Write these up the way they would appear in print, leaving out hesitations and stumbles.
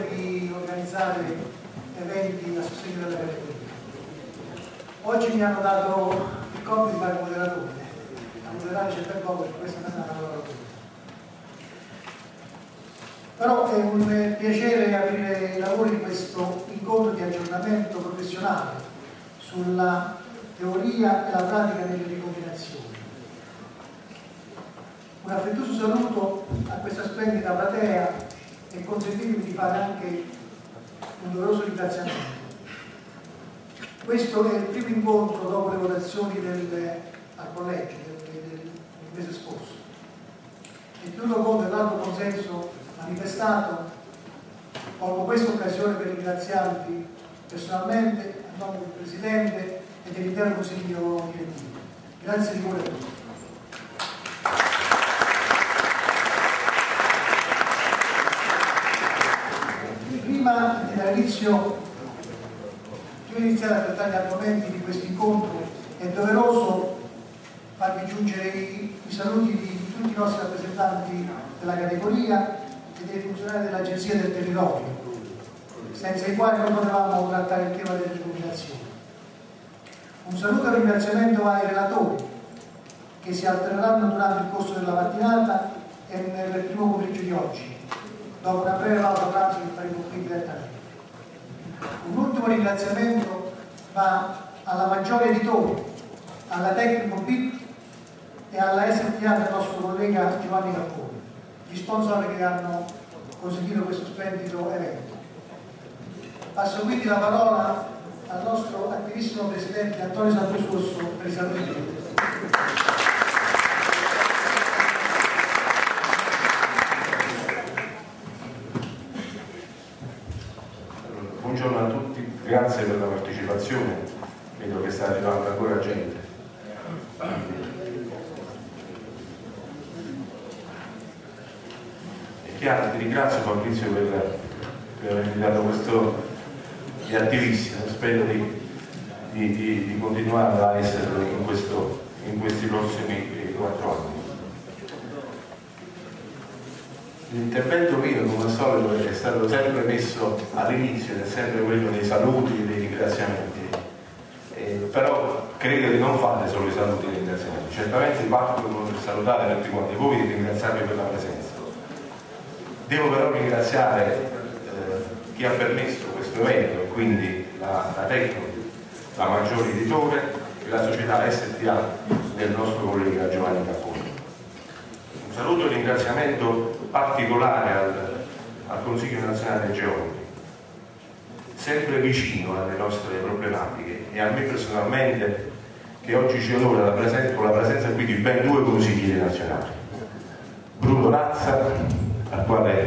di organizzare eventi a sostegno della categoria. Oggi mi hanno dato il compito di fare moderatore. A moderare c'è ben poco, per questa cosa non lavoro. Però è un piacere aprire i lavori di questo incontro di aggiornamento professionale sulla teoria e la pratica delle ricombinazioni. Un affettuoso saluto a questa splendida platea e consentitemi di fare anche un doveroso ringraziamento. Questo è il primo incontro dopo le votazioni al collegio del mese scorso e tenuto conto dell'alto consenso manifestato, colgo questa occasione per ringraziarvi personalmente a nome del Presidente e dell'intero Consiglio direttivo. Grazie di cuore a tutti. Prima di iniziare a trattare gli argomenti di questo incontro è doveroso farvi giungere i saluti di tutti i nostri rappresentanti della categoria e dei funzionari dell'Agenzia del Territorio, senza i quali non potevamo trattare il tema delle ricombinazioni. Un saluto e un ringraziamento ai relatori che si alterneranno durante il corso della mattinata e nel primo pomeriggio di oggi, dopo una breve pausa pranzo che faremo qui direttamente. Un ultimo ringraziamento va alla Maggiore Editore, alla Tecnico BIT e alla STA del nostro collega Giovanni Capponi, gli sponsor che hanno consentito questo splendido evento. Passo quindi la parola al nostro attivissimo Presidente Antonio Santosurso per i saluti. Buongiorno a tutti, grazie per la partecipazione, vedo che sta arrivando ancora gente. È chiaro, ti ringrazio Fabrizio per avermi dato questo di attivissimo, spero di continuare a esserlo in questi prossimi 4 anni. L'intervento mio, come al solito, è stato sempre messo all'inizio, è sempre quello dei saluti e dei ringraziamenti, però credo di non fare solo i saluti e i ringraziamenti. Certamente parto per salutare tutti quanti voi e ringraziarvi per la presenza. Devo però ringraziare chi ha permesso questo evento, quindi la Tecno, la Maggiore Editore e la società STA del nostro collega Giovanni Capponi. Un saluto e un ringraziamento particolare al Consiglio Nazionale dei Geologi, sempre vicino alle nostre problematiche, e a me personalmente, che oggi ci onora la presenza qui di ben 2 consiglieri nazionali. Bruno Razza, al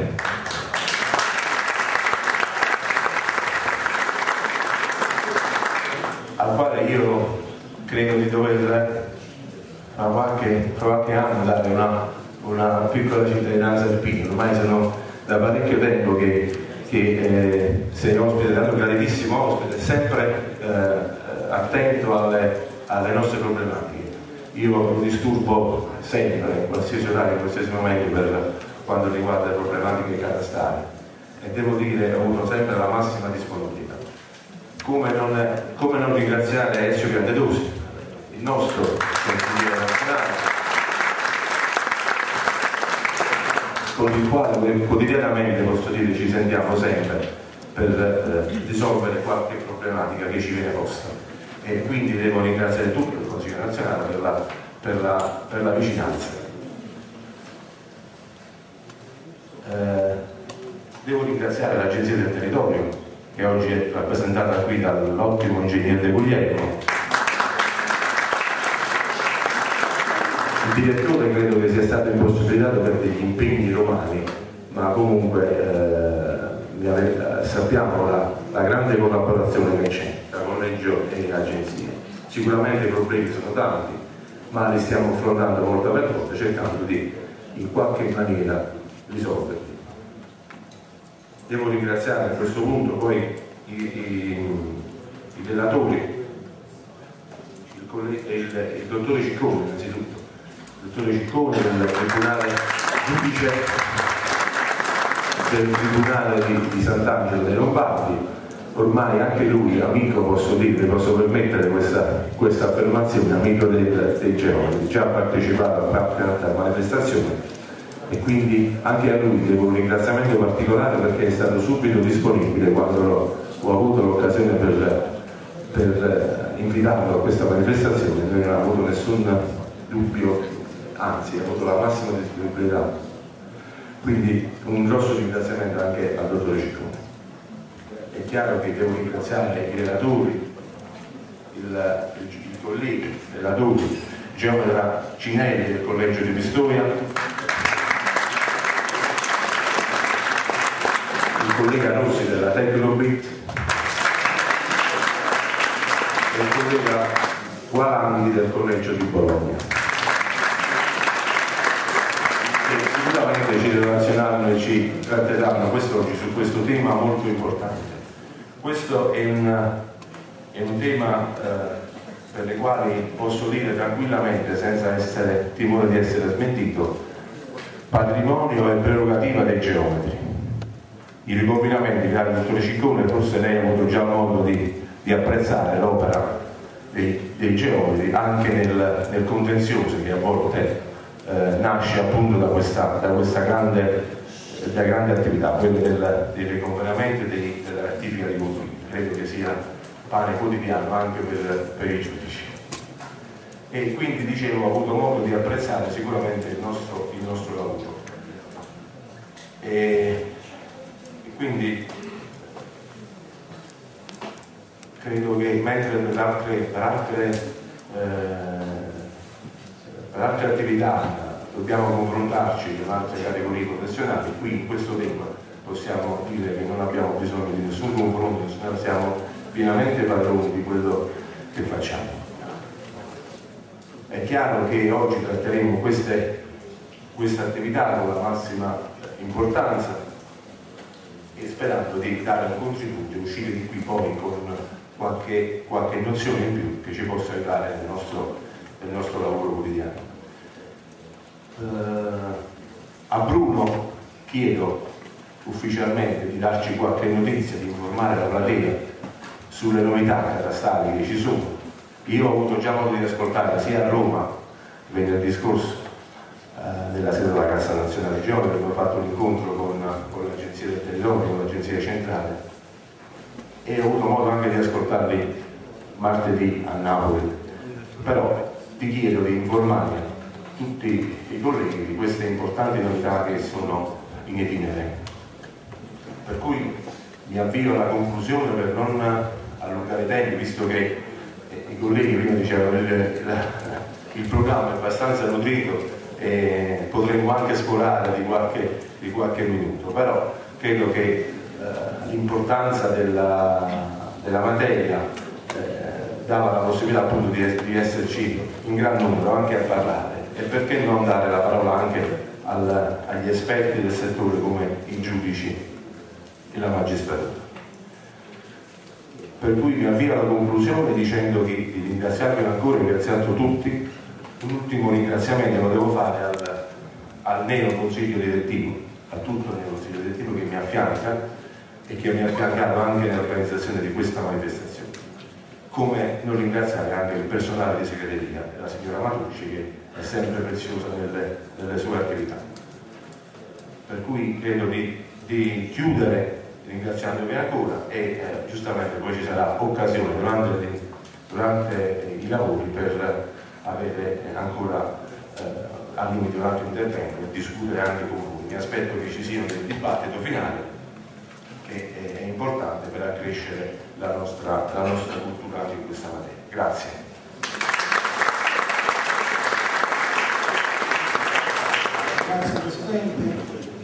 quale io credo di dover tra qualche anno dare una piccola cittadinanza alpina. Ormai sono da parecchio tempo che sei ospite, tanto graditissimo ospite, sempre attento alle nostre problematiche. Io lo disturbo sempre, in qualsiasi orario, in qualsiasi momento, per quanto riguarda le problematiche catastali, e devo dire ho avuto sempre la massima disponibilità. Come non ringraziare Ezio Piantedosi, il nostro consigliere nazionale, con il quale quotidianamente, posso dire, ci sentiamo sempre per risolvere qualche problematica che ci viene posta, e quindi devo ringraziare tutto il Consiglio nazionale per la vicinanza. Devo ringraziare l'Agenzia del Territorio, che oggi è rappresentata qui dall'ottimo ingegnere De Guglielmo. Il direttore credo che sia stato impossibilitato per degli impegni romani, ma comunque sappiamo la grande collaborazione che c'è tra collegio e agenzie. Sicuramente i problemi sono tanti, ma li stiamo affrontando volta per volta, cercando di in qualche maniera risolverli. Devo ringraziare a questo punto poi i relatori, il dottore Ciccone innanzitutto, il dottore Ciccone del Tribunale, giudice del Tribunale di Sant'Angelo dei Lombardi, ormai anche lui amico, posso dire, posso permettere questa affermazione, amico dei geologi, già partecipato a tanta manifestazione, e quindi anche a lui devo un ringraziamento particolare perché è stato subito disponibile quando ho avuto l'occasione per invitarlo a questa manifestazione. Lui non ha avuto nessun dubbio, anzi ha avuto la massima disponibilità. Quindi un grosso ringraziamento anche al dottore Ciccone. È chiaro che devo ringraziare i relatori, i colleghi, i relatori, geometra Cinelli del Collegio di Pistoia, il collega Rossi della Tecnobit e il collega Gualandi del Collegio di Bologna, che sicuramente ci relazioneranno e ci tratteranno quest'oggi su questo tema molto importante. Questo è un tema per il quale posso dire tranquillamente, senza timore di essere smentito, patrimonio e prerogativa dei geometri. I ricombinamenti, caro dottore Ciccone, forse lei ha avuto già modo di apprezzare l'opera dei geometri anche nel contenzioso che a volte nasce appunto da questa grande attività, quella dei ricombinamenti e della rettifica di conflitti. Credo che sia pane quotidiano anche per i giudici. E quindi, dicevo, ho avuto modo di apprezzare sicuramente il nostro lavoro. E quindi credo che mentre per altre attività dobbiamo confrontarci con altre categorie professionali, qui in questo tema possiamo dire che non abbiamo bisogno di nessun confronto, siamo pienamente padroni di quello che facciamo. È chiaro che oggi tratteremo questa attività con la massima importanza e sperando di dare un contributo e uscire di qui poi con qualche nozione in più che ci possa aiutare nel nostro lavoro quotidiano. A Bruno chiedo ufficialmente di darci qualche notizia, di informare la platea sulle novità catastali che ci sono. Io ho avuto già modo di ascoltare sia a Roma venerdì scorso nella sede della Cassa Nazionale Geometri, dove ho fatto un incontro con l'Agenzia del Territorio, con l'Agenzia Centrale, e ho avuto modo anche di ascoltarli martedì a Napoli. Però ti chiedo di informare tutti i colleghi di queste importanti novità che sono in itinere. Per cui mi avvio alla conclusione per non allungare i tempi, visto che i colleghi prima dicevano il programma è abbastanza nutrito e potremmo anche sforare di qualche minuto, però credo che l'importanza della materia dava la possibilità appunto di esserci in gran numero anche a parlare, e perché non dare la parola anche agli esperti del settore come i giudici e la magistratura. Per cui mi avvio alla conclusione dicendo di ringraziarvi ancora, ringraziando tutti. Un ultimo ringraziamento lo devo fare al neo consiglio direttivo, a tutto il neo consiglio direttivo che mi affianca e che mi ha affiancato anche nell'organizzazione di questa manifestazione. Come non ringraziare anche il personale di segreteria, la signora Matucci, che è sempre preziosa nelle sue attività. Per cui credo di chiudere ringraziandovi ancora e giustamente poi ci sarà occasione durante i lavori per avere ancora al limite un altro intervento e discutere anche con voi. Mi aspetto che ci sia un dibattito finale che è importante per accrescere la nostra cultura anche in questa materia. Grazie. Grazie Presidente.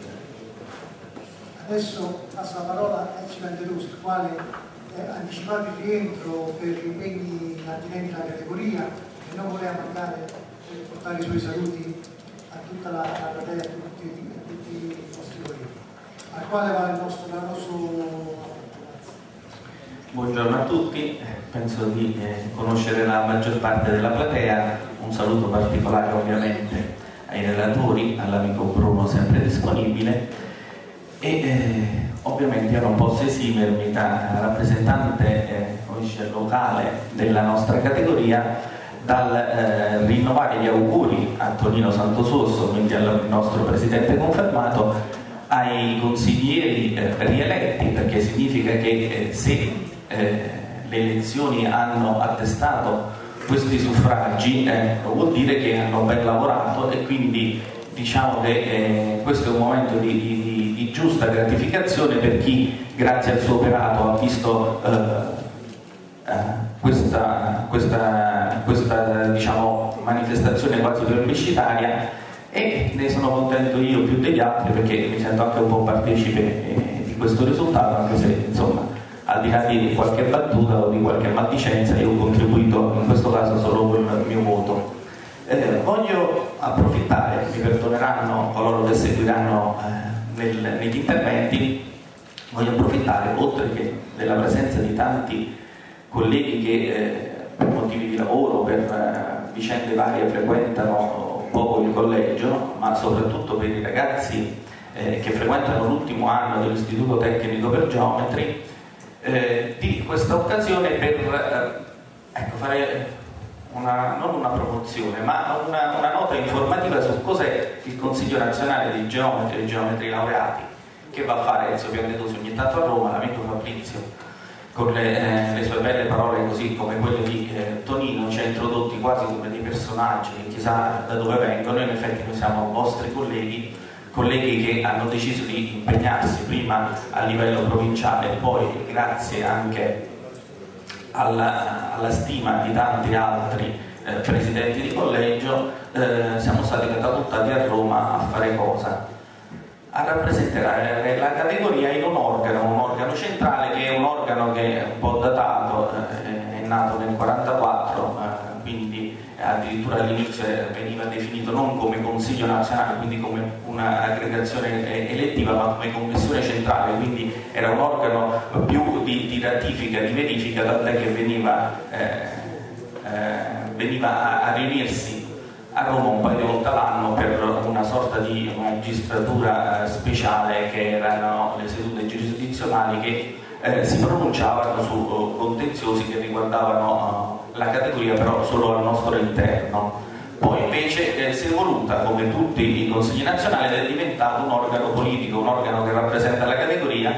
Adesso passo la parola a Ezio Candelosi, il quale ha anticipato il rientro per gli impegni attinenti alla categoria e non voleva mancare per portare i suoi saluti a tutta la platea, a tutti i nostri colleghi. Al quale va il nostro Buongiorno a tutti, penso di conoscere la maggior parte della platea. Un saluto particolare ovviamente ai relatori, all'amico Bruno sempre disponibile, ovviamente io non posso esimermi da rappresentante locale della nostra categoria dal rinnovare gli auguri a Tonino Santosorso, quindi al nostro presidente confermato, ai consiglieri rieletti, perché significa che se le elezioni hanno attestato questi suffragi vuol dire che hanno ben lavorato, e quindi diciamo che questo è un momento di giusta gratificazione per chi grazie al suo operato ha visto questa diciamo, manifestazione quasi plebiscitaria, e ne sono contento io più degli altri perché mi sento anche un po' partecipe di questo risultato, anche se insomma al di là di qualche battuta o di qualche maldicenza io ho contribuito in questo caso solo con il mio voto. Voglio approfittare, mi perdoneranno coloro che seguiranno negli interventi, voglio approfittare oltre che della presenza di tanti colleghi che per motivi di lavoro, per vicende varie frequentano poco il collegio, ma soprattutto per i ragazzi che frequentano l'ultimo anno dell'Istituto Tecnico per Geometri, di questa occasione per fare non una promozione, ma una nota informativa su cos'è il Consiglio Nazionale di Geometri e Geometri Laureati, che va a fare Enzo Piantedosi ogni tanto a Roma, l'amico Fabrizio con le sue belle parole, così come quelle di Tonino, ci ha introdotti quasi come dei personaggi che chissà da dove vengono, e in effetti noi siamo vostri colleghi che hanno deciso di impegnarsi prima a livello provinciale e poi grazie anche alla stima di tanti altri presidenti di collegio siamo stati catapultati a Roma a fare cosa? A rappresentare la categoria in un organo centrale, che è un organo che è un po' datato, è nato nel 1944, quindi addirittura all'inizio veniva definito non come Consiglio Nazionale, quindi come un'aggregazione elettiva, ma come Commissione Centrale, quindi era un organo più di ratifica, di verifica, tant'è che veniva a riunirsi a Roma un paio di volte all'anno per una sorta di magistratura speciale, che erano le sedute giurisdizionali che si pronunciavano su contenziosi che riguardavano la categoria, però solo al nostro interno. Poi invece si è evoluta, come tutti i consigli nazionali, ed è diventato un organo politico, un organo che rappresenta la categoria,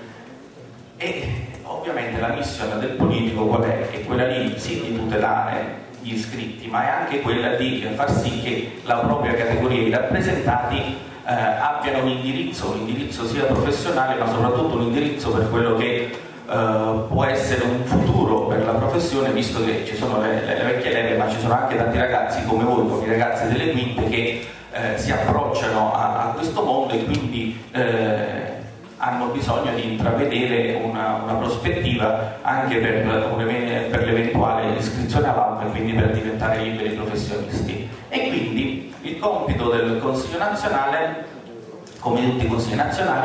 e ovviamente la missione del politico qual è? È quella lì sì di tutelare gli iscritti, ma è anche quella di far sì che la propria categoria, i rappresentati abbiano un indirizzo sia professionale, ma soprattutto un indirizzo per quello che può essere un futuro per la professione, visto che ci sono le vecchie leve, ma ci sono anche tanti ragazzi come voi, come i ragazzi delle quinte, che si approcciano a questo mondo e quindi hanno bisogno di intravedere una prospettiva anche per l'eventuale iscrizione all'albo e quindi per diventare liberi professionisti. E quindi il compito del Consiglio nazionale, come tutti i consigli nazionali,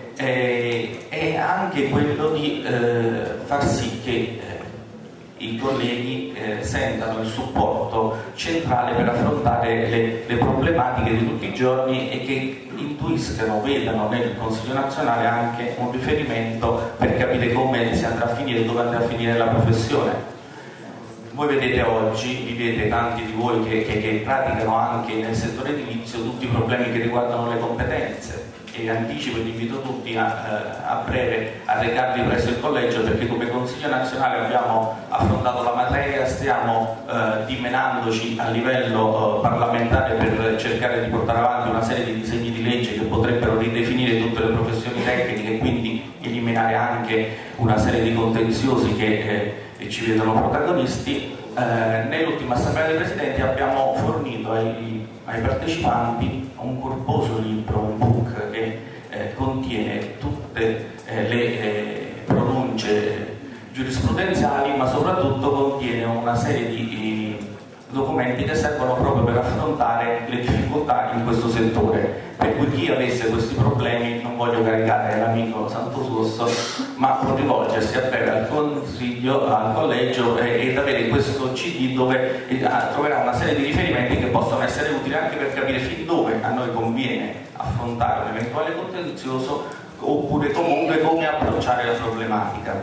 è anche quello di far sì che i colleghi sentano il supporto centrale per affrontare le problematiche di tutti i giorni e che intuiscano, vedano nel Consiglio nazionale anche un riferimento per capire come si andrà a finire, dove andrà a finire la professione. Voi vedete oggi, vivete tanti di voi che praticano anche nel settore edilizio tutti i problemi che riguardano le competenze, e anticipo e invito tutti a breve a recarvi presso il collegio, perché come Consiglio nazionale abbiamo affrontato la materia, stiamo dimenandoci a livello parlamentare per cercare di portare avanti una serie di disegni di legge che potrebbero ridefinire tutte le professioni tecniche e quindi eliminare anche una serie di contenziosi che ci vedono protagonisti. Nell'ultima assemblea dei presidenti abbiamo fornito ai partecipanti un corposo libro, un book che contiene tutte le pronunce giurisprudenziali, ma soprattutto contiene una serie di documenti che servono proprio per affrontare le difficoltà in questo settore. Per cui chi avesse questi problemi, non voglio caricare l'amico Santosorso, ma può rivolgersi a breve al consiglio, al collegio, ed avere questo CD dove troverà una serie di riferimenti che possono essere utili anche per capire fin dove a noi conviene affrontare un eventuale contenzioso, oppure comunque come approcciare la problematica.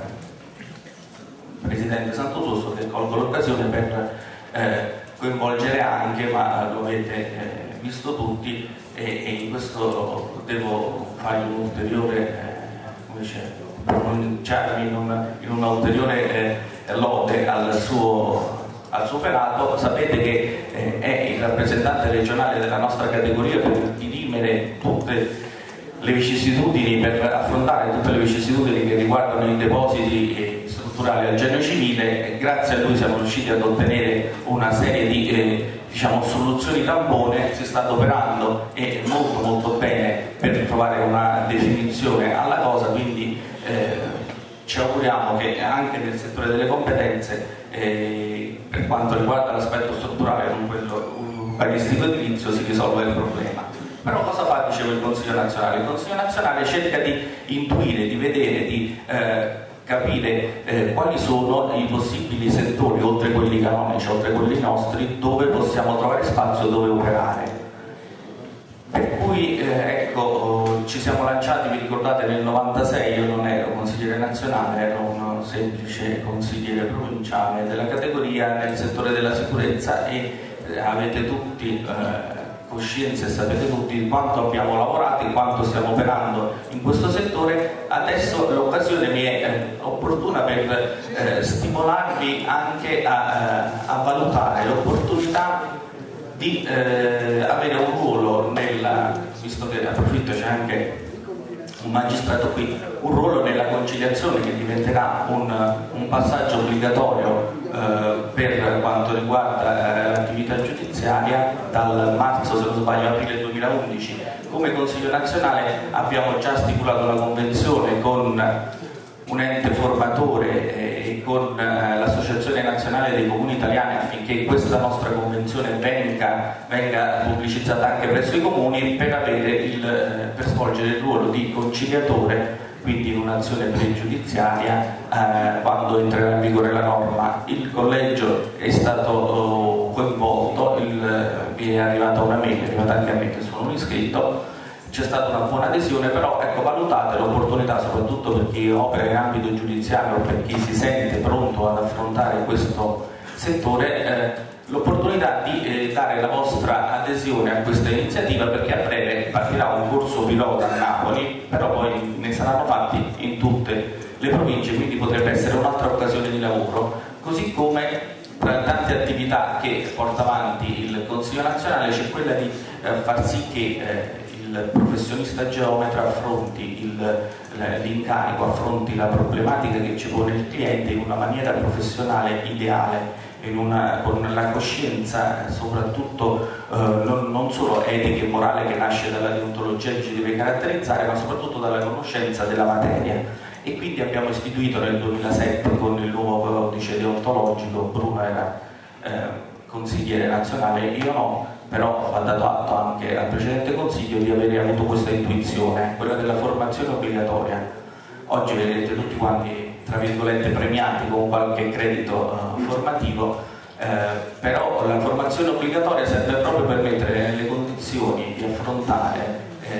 Presidente Santososso, che colgo l'occasione per coinvolgere anche, ma lo avete visto tutti, e in questo devo fare un ulteriore pronunciarmi in una ulteriore lode al suo operato. Sapete che è il rappresentante regionale della nostra categoria per dirimere tutte le vicissitudini, per affrontare tutte le vicissitudini che riguardano i depositi strutturali al genio civile, e grazie a lui siamo riusciti ad ottenere una serie di soluzioni tampone. Si sta adoperando e molto bene per trovare una definizione alla cosa, quindi ci auguriamo che anche nel settore delle competenze, per quanto riguarda l'aspetto strutturale, non quello urbanistico edilizio, si risolva il problema. Però cosa fa, dicevo, il Consiglio nazionale? Il Consiglio nazionale cerca di intuire, di vedere, di capire quali sono i possibili settori, oltre quelli canonici, oltre quelli nostri, dove possiamo trovare spazio, dove operare. Per cui ci siamo lanciati, vi ricordate, nel 96, io non ero consigliere nazionale, ero un semplice consigliere provinciale della categoria nel settore della sicurezza, e avete tutti coscienza e sapete tutti di quanto abbiamo lavorato e quanto stiamo operando in questo settore. Adesso l'occasione mi è opportuna per stimolarvi anche a valutare l'opportunità di avere un ruolo visto che approfitto c'è anche un magistrato qui, un ruolo nella conciliazione, che diventerà un passaggio obbligatorio per quanto riguarda l'attività giudiziaria dal marzo, se non sbaglio, aprile 2011. Come Consiglio nazionale abbiamo già stipulato una convenzione con un ente formatore e con l'Associazione Nazionale dei Comuni Italiani, affinché questa nostra convenzione venga pubblicizzata anche presso i comuni, per svolgere il ruolo di conciliatore, quindi in un'azione pregiudiziaria quando entrerà in vigore la norma. Il collegio è stato coinvolto, mi è arrivata una mail, è arrivata anche a me che sono un iscritto, c'è stata una buona adesione, però valutate l'opportunità, soprattutto per chi opera in ambito giudiziario o per chi si sente pronto ad affrontare questo settore, l'opportunità di dare la vostra adesione a questa iniziativa, perché a breve partirà un corso pilota a Napoli, però poi ne saranno fatti in tutte le province, quindi potrebbe essere un'altra occasione di lavoro, così come tra le tante attività che porta avanti il Consiglio nazionale c'è quella di far sì che il professionista geometra affronti l'incarico, affronti la problematica che ci pone il cliente in una maniera professionale ideale, con la coscienza soprattutto non solo etica e morale che nasce dalla deontologia che ci deve caratterizzare, ma soprattutto dalla conoscenza della materia. E quindi abbiamo istituito nel 2007 con il nuovo codice deontologico, Bruno era consigliere nazionale, io no, però va dato atto anche al precedente consiglio di avere avuto questa intuizione, quella della formazione obbligatoria. Oggi vedrete tutti quanti, tra virgolette, premiati con qualche credito formativo, però la formazione obbligatoria serve proprio per mettere nelle condizioni di affrontare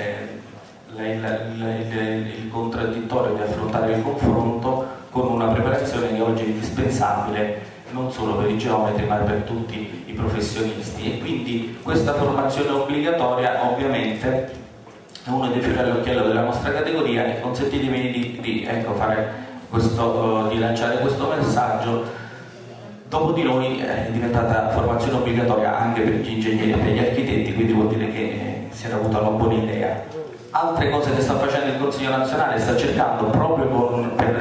il contraddittorio, di affrontare il confronto con una preparazione che oggi è indispensabile non solo per i geometri ma per tutti i professionisti. E quindi questa formazione obbligatoria ovviamente è uno dei fiori all'occhiello della nostra categoria, e consentitemi di lanciare questo messaggio. Dopo di noi è diventata formazione obbligatoria anche per gli ingegneri e per gli architetti, quindi vuol dire che si era avuta una buona idea. Altre cose che sta facendo il Consiglio nazionale, sta cercando proprio per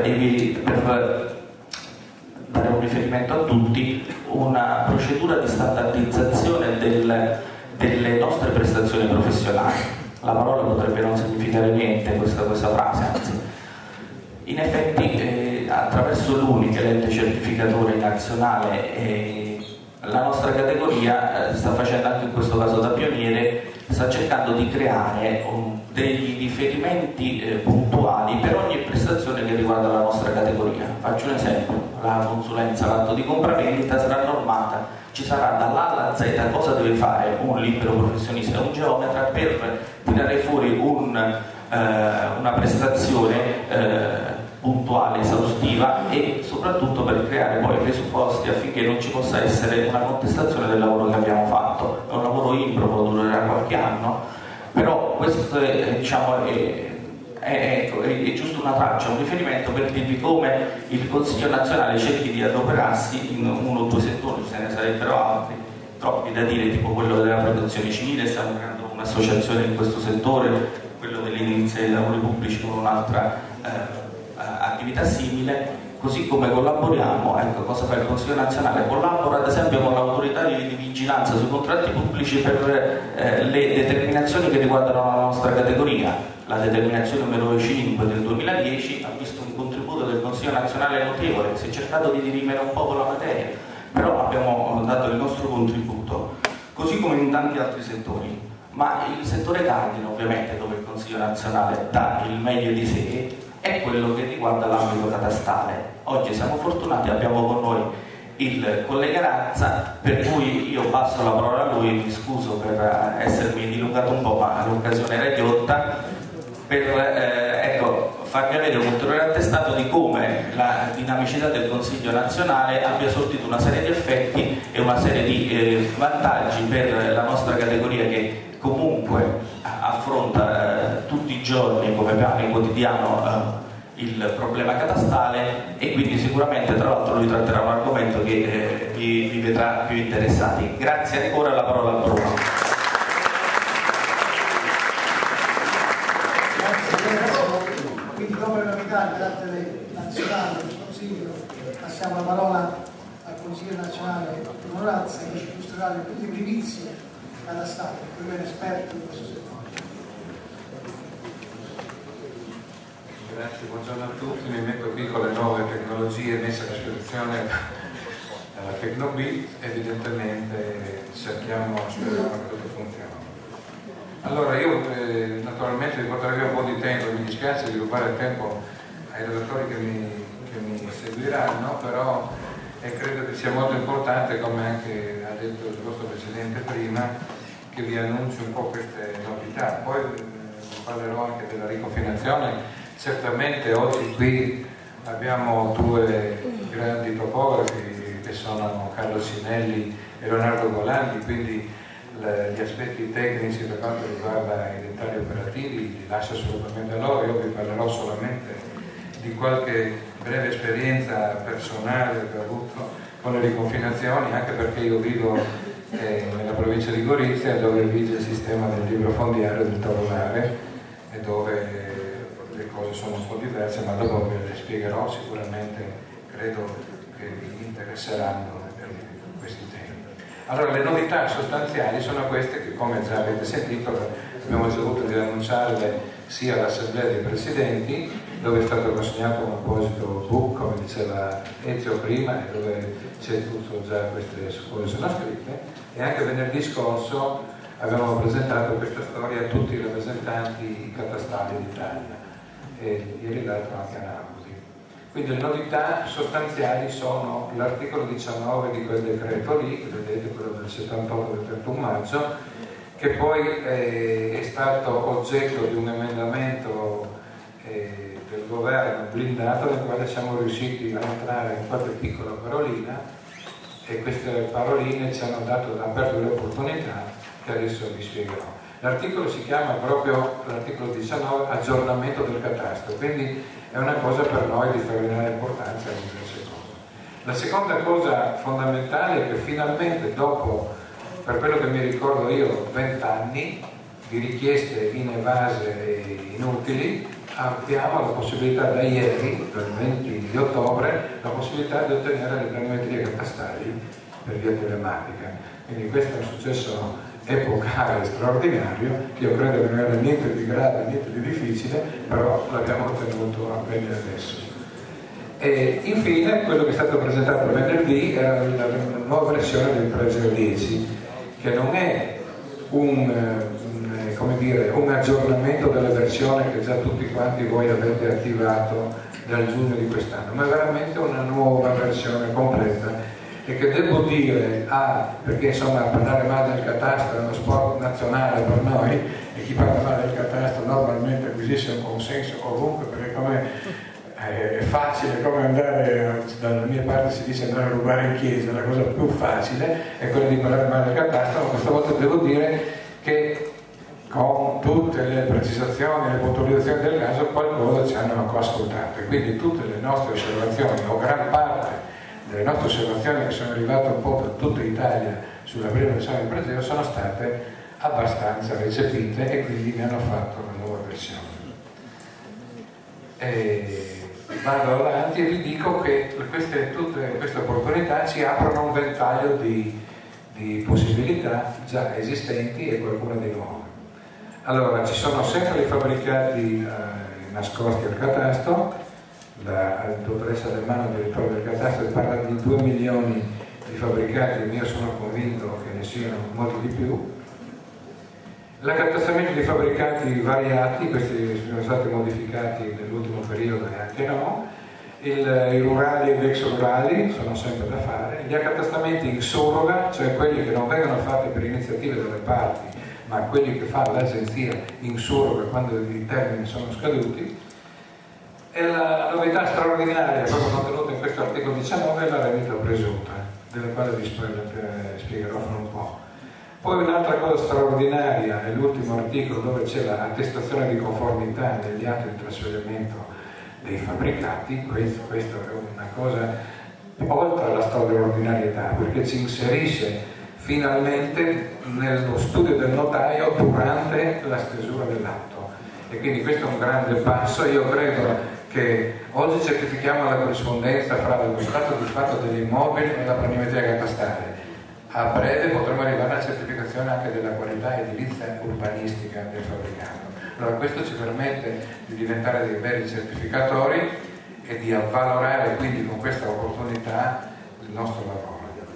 dare un riferimento a tutti, una procedura di standardizzazione delle nostre prestazioni professionali. La parola potrebbe non significare niente, questa frase, anzi. In effetti attraverso l'UNI, che è l'ente certificatore nazionale, la nostra categoria sta facendo anche in questo caso da pioniere, sta cercando di creare dei riferimenti puntuali per ogni prestazione che riguarda la nostra categoria. Faccio un esempio: la consulenza, l'atto di compravendita sarà normata, ci sarà dall'A alla Z cosa deve fare un libero professionista, un geometra, per tirare fuori un una prestazione puntuale, esaustiva e soprattutto per creare poi presupposti affinché non ci possa essere una contestazione del lavoro che abbiamo fatto. È un lavoro improbo, durerà qualche anno, però questo è, diciamo, è giusto una traccia, un riferimento per dirvi come il Consiglio nazionale cerchi di adoperarsi in uno o due settori, se ne sarebbero altri, troppi da dire, tipo quello della protezione civile. Stiamo creando un'associazione in questo settore, quello dell'edilizia dei lavori pubblici con un'altra attività simile, così come collaboriamo. Ecco, cosa fa il Consiglio nazionale? Collabora ad esempio con l'autorità di vigilanza sui contratti pubblici per le determinazioni che riguardano la nostra categoria. La determinazione numero 5 del 2010 ha visto un contributo del Consiglio nazionale notevole, si è cercato di dirimere un po' la materia, però abbiamo dato il nostro contributo, così come in tanti altri settori. Ma il settore cardine, ovviamente, dove il Consiglio nazionale dà il meglio di sé, è quello che riguarda l'ambito catastale. Oggi siamo fortunati, abbiamo con noi il collega Razza, per cui io passo la parola a lui, mi scuso per essermi dilungato un po', ma l'occasione era ghiotta, per farvi avere un ulteriore attestato di come la dinamicità del Consiglio nazionale abbia sortito una serie di effetti e una serie di vantaggi per la nostra categoria, che comunque affronta tutti i giorni come pane quotidiano il problema catastale, e quindi sicuramente, tra l'altro, lui tratterà un argomento che vi vedrà più interessati. Grazie ancora, la parola a Bruno. Quindi dopo le novità di carattere nazionale del Consiglio, passiamo la parola al Consiglio nazionale di Razza, che ci illustrerà le primizie catastali, lui è un esperto in questo settore. Grazie, buongiorno a tutti. Mi metto qui con le nuove tecnologie messe a disposizione dalla Tecnobit. Evidentemente speriamo che tutto funzioni. Allora, io naturalmente vi porterò via un po' di tempo, mi dispiace di rubare il tempo ai relatori che mi seguiranno, però credo che sia molto importante, come anche ha detto il vostro Presidente prima, che vi annunci un po' queste novità. Poi parlerò anche della ricofinazione. Certamente oggi qui abbiamo due grandi topografi che sono Carlo Sinelli e Leonardo Golandi, quindi gli aspetti tecnici per quanto riguarda i dettagli operativi li lascio assolutamente a loro. Io vi parlerò solamente di qualche breve esperienza personale che ho avuto con le riconfinazioni, anche perché io vivo nella provincia di Gorizia, dove vige il sistema del libro fondiario del Torolare e dove le cose sono un po' diverse, ma dopo ve le spiegherò, sicuramente credo che vi interesseranno per questi temi. Allora, le novità sostanziali sono queste che, come già avete sentito, abbiamo ricevuto di annunciarle sia all'Assemblea dei Presidenti, dove è stato consegnato un apposito book, come diceva Ezio prima, e dove c'è tutto già, queste cose sono scritte, e anche venerdì scorso abbiamo presentato questa storia a tutti i rappresentanti catastali d'Italia, e ieri l'altro anche a Napoli. Quindi le novità sostanziali sono l'articolo 19 di quel decreto lì, vedete, quello del 78 del 31 maggio, che poi è stato oggetto di un emendamento del governo blindato, nel quale siamo riusciti a entrare in qualche piccola parolina, e queste paroline ci hanno aperto delle opportunità che adesso vi spiegherò. L'articolo si chiama proprio, l'articolo 19, aggiornamento del catasto, quindi è una cosa per noi di straordinaria importanza in diverse cose. La seconda cosa fondamentale è che finalmente, dopo, per quello che mi ricordo io, 20 anni di richieste inevase e inutili, abbiamo la possibilità da ieri, dal 20 di ottobre, la possibilità di ottenere le planimetrie catastali per via telematica. Quindi questo è un successo epocale, straordinario, che io credo che non era niente di grave, niente di difficile, però l'abbiamo ottenuto a bene adesso. E infine quello che è stato presentato venerdì era la nuova versione del Pregio 10, che non è un aggiornamento della versione che già tutti quanti voi avete attivato dal giugno di quest'anno, ma è veramente una nuova versione completa e che devo dire, perché insomma parlare male del catasto è uno sport nazionale per noi, e chi parla male del catasto normalmente acquisisce un consenso ovunque, perché come è facile, come andare, dalla mia parte si dice andare a rubare in chiesa, la cosa più facile è quella di parlare male del catasto, ma questa volta devo dire che con tutte le precisazioni e le puntualizzazioni del caso qualcosa ci hanno ascoltato, e quindi tutte le nostre osservazioni, o gran parte delle nostre osservazioni che sono arrivate un po' da tutta Italia sulla prima versione del Preseo, sono state abbastanza recepite e quindi ne hanno fatto una nuova versione. Vado avanti e vi dico che tutte queste opportunità ci aprono un ventaglio di possibilità già esistenti e qualcuna di nuove. Allora, ci sono sempre i fabbricati nascosti al catasto. La dottoressa Del Mano, direttore del catasto, parla di 2 milioni di fabbricati, e io sono convinto che ne siano molti di più. L'accatastamento di fabbricati variati, questi sono stati modificati nell'ultimo periodo e anche no, i rurali e gli ex rurali sono sempre da fare, gli accatastamenti in surroga, cioè quelli che non vengono fatti per iniziative delle parti, ma quelli che fa l'agenzia in surroga quando i termini sono scaduti. E la novità straordinaria proprio contenuta in questo articolo 19 è la rendita presunta, della quale vi spiegherò fra un po'. Poi un'altra cosa straordinaria è l'ultimo articolo, dove c'è l'attestazione di conformità negli atti di trasferimento dei fabbricati. Questa è una cosa oltre alla straordinarietà, perché ci inserisce finalmente nello studio del notaio durante la stesura dell'atto, e quindi questo è un grande passo. Io credo che oggi certifichiamo la corrispondenza fra lo stato di fatto degli immobili e la planimetria catastale. A breve potremo arrivare alla certificazione anche della qualità edilizia urbanistica del fabbricato. Allora questo ci permette di diventare dei veri certificatori e di avvalorare quindi con questa opportunità il nostro lavoro.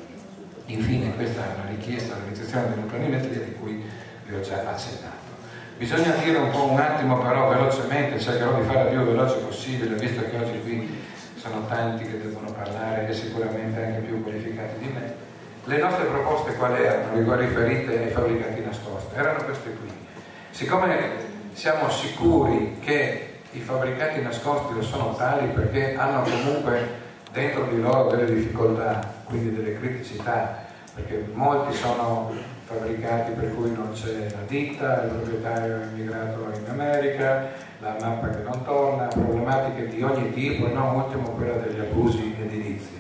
Infine questa è una richiesta all'iniziazione della planimetria di cui vi ho già accennato. Bisogna dire un attimo però velocemente, cercherò di fare il più veloce possibile, visto che oggi qui sono tanti che devono parlare e sicuramente anche più qualificati di me. Le nostre proposte quali erano, riferite ai fabbricati nascosti? Erano queste qui. Siccome siamo sicuri che i fabbricati nascosti lo sono tali perché hanno comunque dentro di loro delle difficoltà, quindi delle criticità, perché molti sono fabbricati per cui non c'è la ditta, il proprietario è immigrato in America, la mappa che non torna, problematiche di ogni tipo e non ultimo quella degli abusi edilizi.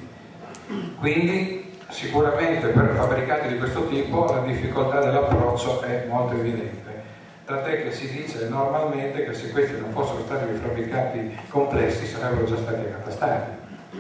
Quindi sicuramente per fabbricati di questo tipo la difficoltà dell'approccio è molto evidente, tant'è che si dice normalmente che se questi non fossero stati dei fabbricati complessi sarebbero già stati accatastati.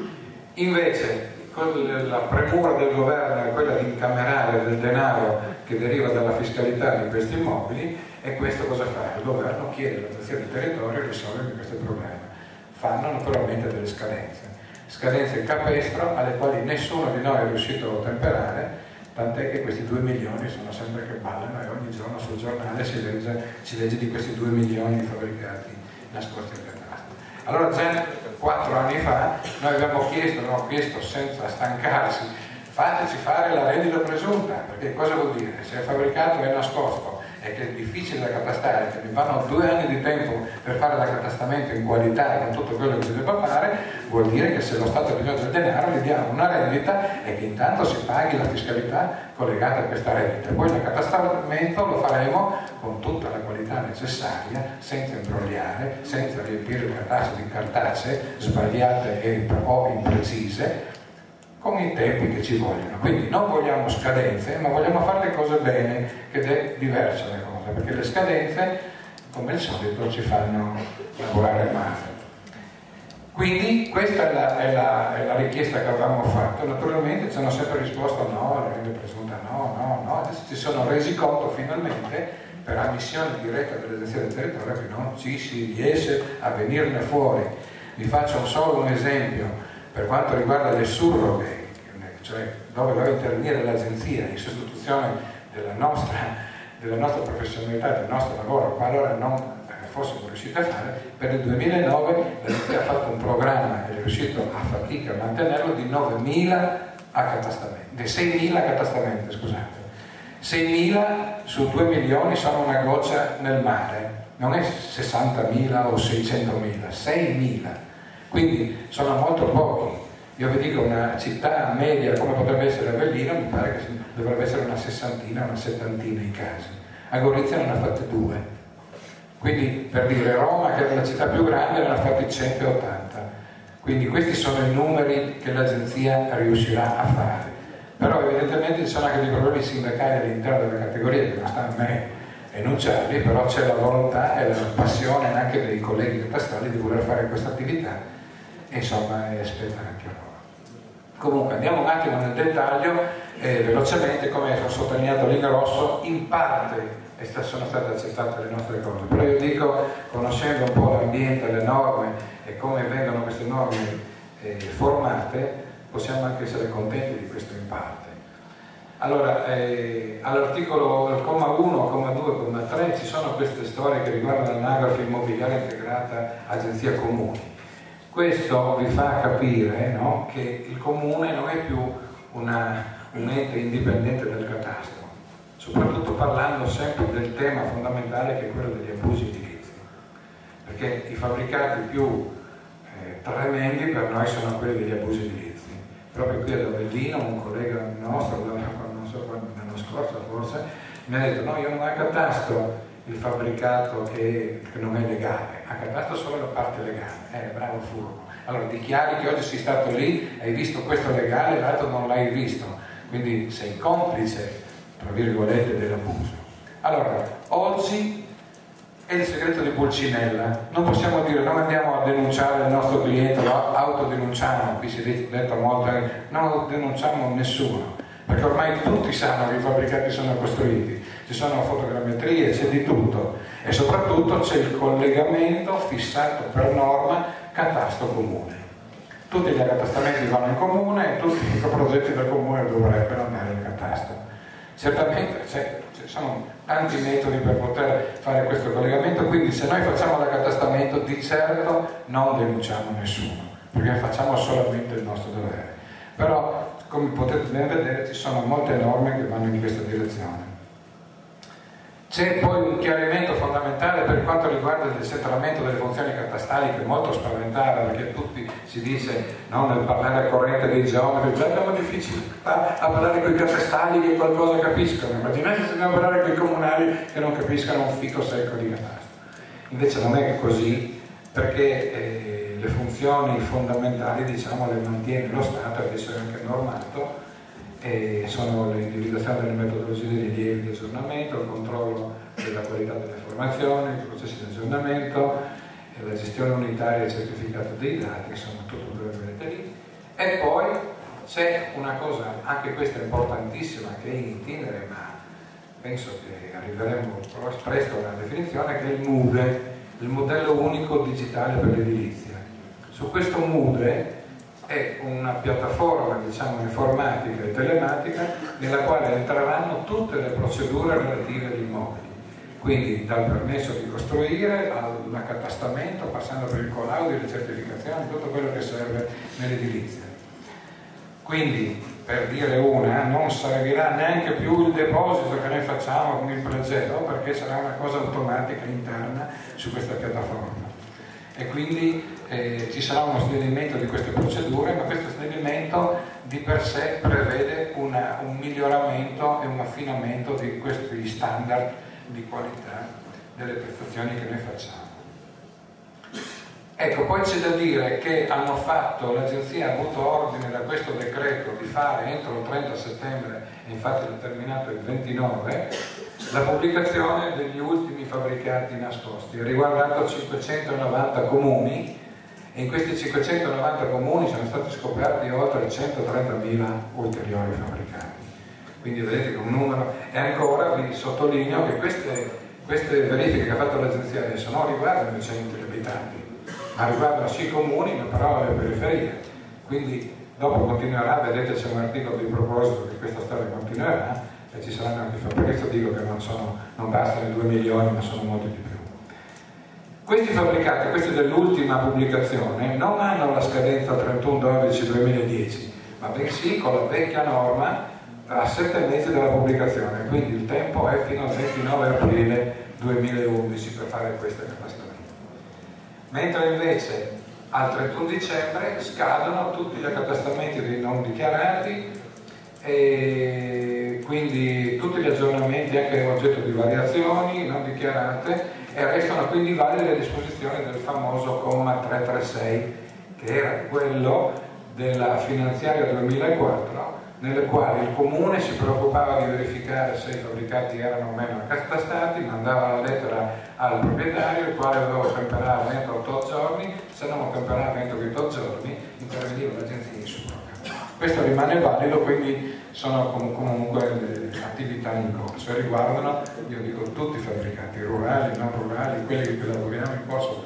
Invece la premura del governo è quella di incamerare del denaro che deriva dalla fiscalità di questi immobili, e questo cosa fa? Il governo chiede all'agenzia del territorio di risolvere questo problema. Fanno naturalmente delle scadenze capestro alle quali nessuno di noi è riuscito a ottemperare, tant'è che questi 2 milioni sono sempre che ballano e ogni giorno sul giornale si legge di questi 2 milioni di fabbricati nascosti al catasto. Allora già 4 anni fa noi abbiamo chiesto senza stancarsi: fateci fare la rendita presunta, perché cosa vuol dire? Se il fabbricato è nascosto e che è difficile da catastare, che mi vanno 2 anni di tempo per fare l'accatastamento in qualità e con tutto quello che si deve fare, vuol dire che se lo Stato ha bisogno del denaro gli diamo una rendita e che intanto si paghi la fiscalità collegata a questa rendita. Poi l'accatastamento lo faremo con tutta la qualità necessaria, senza imbrogliare, senza riempire il catasto di cartacee sbagliate o imprecise, con i tempi che ci vogliono. Quindi non vogliamo scadenze, ma vogliamo fare le cose bene, ed è diversa la cosa, perché le scadenze, come al solito, ci fanno lavorare male. Quindi questa è la richiesta che avevamo fatto. Naturalmente ci hanno sempre risposto no, la rendita presunta no. Adesso ci sono resi conto finalmente, per ammissione diretta dell'agenzia del territorio, che non ci si riesce a venirne fuori. Vi faccio solo un esempio per quanto riguarda le surroghe, cioè dove deve intervenire l'agenzia in sostituzione della nostra professionalità, del nostro lavoro, qualora non fossimo riusciti a fare. Per il 2009 l'agenzia ha fatto un programma ed è riuscito a fatica a mantenerlo di 9.000 accatastamenti, 6.000 accatastamenti, scusate. 6.000 su 2 milioni sono una goccia nel mare, non è 60.000 o 600.000, 6.000, quindi sono molto pochi. Io vi dico, una città media come potrebbe essere Avellino, mi pare che dovrebbe essere una 60, una 70 i casi. A Gorizia ne ha fatte 2. Quindi, per dire, Roma, che era la città più grande, ne ha fatti 180. Quindi questi sono i numeri che l'agenzia riuscirà a fare. Però evidentemente ci sono anche dei problemi sindacali all'interno della categoria, che non sta a me enunciarli, però c'è la volontà e la passione anche dei colleghi catastali di voler fare questa attività, e insomma aspetta anche loro. Comunque andiamo un attimo nel dettaglio, velocemente, come ho sottolineato lì in rosso, in parte sono state accettate le nostre cose, però io dico, conoscendo un po' l'ambiente, le norme e come vengono queste norme formate, possiamo anche essere contenti di questo in parte. Allora, all'articolo, al comma 1, comma 2, comma 3 ci sono queste storie che riguardano l'anagrafe immobiliare integrata agenzia comuni. Questo vi fa capire, no, che il comune non è più un ente indipendente del catasto, soprattutto parlando sempre del tema fondamentale che è quello degli abusi edilizi, perché i fabbricati più tremendi per noi sono quelli degli abusi edilizi. Proprio qui ad Avellino un collega nostro, non so quando, l'anno scorso forse, mi ha detto: no, io non accatasto il fabbricato che non è legale, accatasto solo la parte legale. Bravo furbo. Allora dichiari che oggi sei stato lì, hai visto questo legale, l'altro non l'hai visto, quindi sei complice, tra virgolette, dell'abuso. Allora, oggi è il segreto di Pulcinella, non possiamo dire non andiamo a denunciare il nostro cliente, lo autodenunciamo, qui si è detto molto, non denunciamo nessuno, perché ormai tutti sanno che i fabbricati sono costruiti, ci sono fotogrammetrie, c'è di tutto, e soprattutto c'è il collegamento fissato per norma catasto comune. Tutti gli accatastamenti vanno in comune e tutti i progetti del comune dovrebbero andare in catasto. Certamente ci sono tanti metodi per poter fare questo collegamento, quindi se noi facciamo l'accatastamento di certo non denunciamo nessuno, perché facciamo solamente il nostro dovere. Però, come potete ben vedere, ci sono molte norme che vanno in questa direzione. C'è poi un chiarimento fondamentale per quanto riguarda il decentramento delle funzioni catastali, che è molto spaventare, perché tutti si dice, no, nel parlare al corrente dei geometri, già abbiamo difficoltà a parlare con i catastali che qualcosa capiscono, immaginate se dobbiamo parlare con i comunali che non capiscono un fico secco di catastro. Invece non è così, perché le funzioni fondamentali, diciamo, le mantiene lo Stato, ed essere anche normato, e sono l'individuazione delle metodologie dei rilievi di aggiornamento, il controllo della qualità delle informazioni, i processi di aggiornamento, la gestione unitaria e certificato dei dati, che sono tutto quello che vedete lì. E poi c'è una cosa, anche questa importantissima, che è in itinere, ma penso che arriveremo presto alla definizione, che è il MUDE, il modello unico digitale per l'edilizia. Su questo MUDE è una piattaforma, diciamo, informatica e telematica nella quale entreranno tutte le procedure relative agli immobili, quindi dal permesso di costruire all'accatastamento, passando per il collaudo, le certificazioni, tutto quello che serve nell'edilizia. Quindi, per dire una, non servirà neanche più il deposito che noi facciamo con il pregeo, perché sarà una cosa automatica interna su questa piattaforma. E quindi ci sarà uno snellimento di queste procedure, ma questo snellimento di per sé prevede un miglioramento e un affinamento di questi standard di qualità delle prestazioni che noi facciamo. Ecco, poi c'è da dire che l'agenzia ha avuto ordine da questo decreto di fare entro il 30 settembre, e infatti l'ha terminato il 29, la pubblicazione degli ultimi fabbricati nascosti. Ha riguardato 590 comuni, e in questi 590 comuni sono stati scoperti oltre 130.000 ulteriori fabbricati. Quindi vedete che un numero, e ancora vi sottolineo che queste verifiche che ha fatto l'agenzia adesso non riguardano i centri abitanti, ma riguardano sì i comuni, ma però le periferie. Quindi dopo continuerà, vedete c'è un articolo di proposito che questa storia continuerà, e ci saranno anche, per questo dico che non bastano i 2 milioni, ma sono molti di più. Questi fabbricati, questi dell'ultima pubblicazione, non hanno la scadenza 31/12/2010, ma bensì con la vecchia norma a 7 mesi dalla pubblicazione, quindi il tempo è fino al 29 aprile 2011 per fare questo accatastamento. Mentre invece al 31 dicembre scadono tutti gli accatastamenti dei non dichiarati e quindi tutti gli aggiornamenti anche oggetto di variazioni non dichiarate, e restano quindi valide le disposizioni del famoso comma 336, che era quello della finanziaria 2004, nelle quali il comune si preoccupava di verificare se i fabbricati erano o meno accatastati, mandava la lettera al proprietario, il quale doveva temperare entro 8 giorni, se non lo temperava entro 8 giorni interveniva l'agenzia in surroga. Questo rimane valido, quindi sono comunque attività in corso e riguardano, io dico, tutti i fabbricati, rurali, non rurali, quelli che lavoriamo in corso.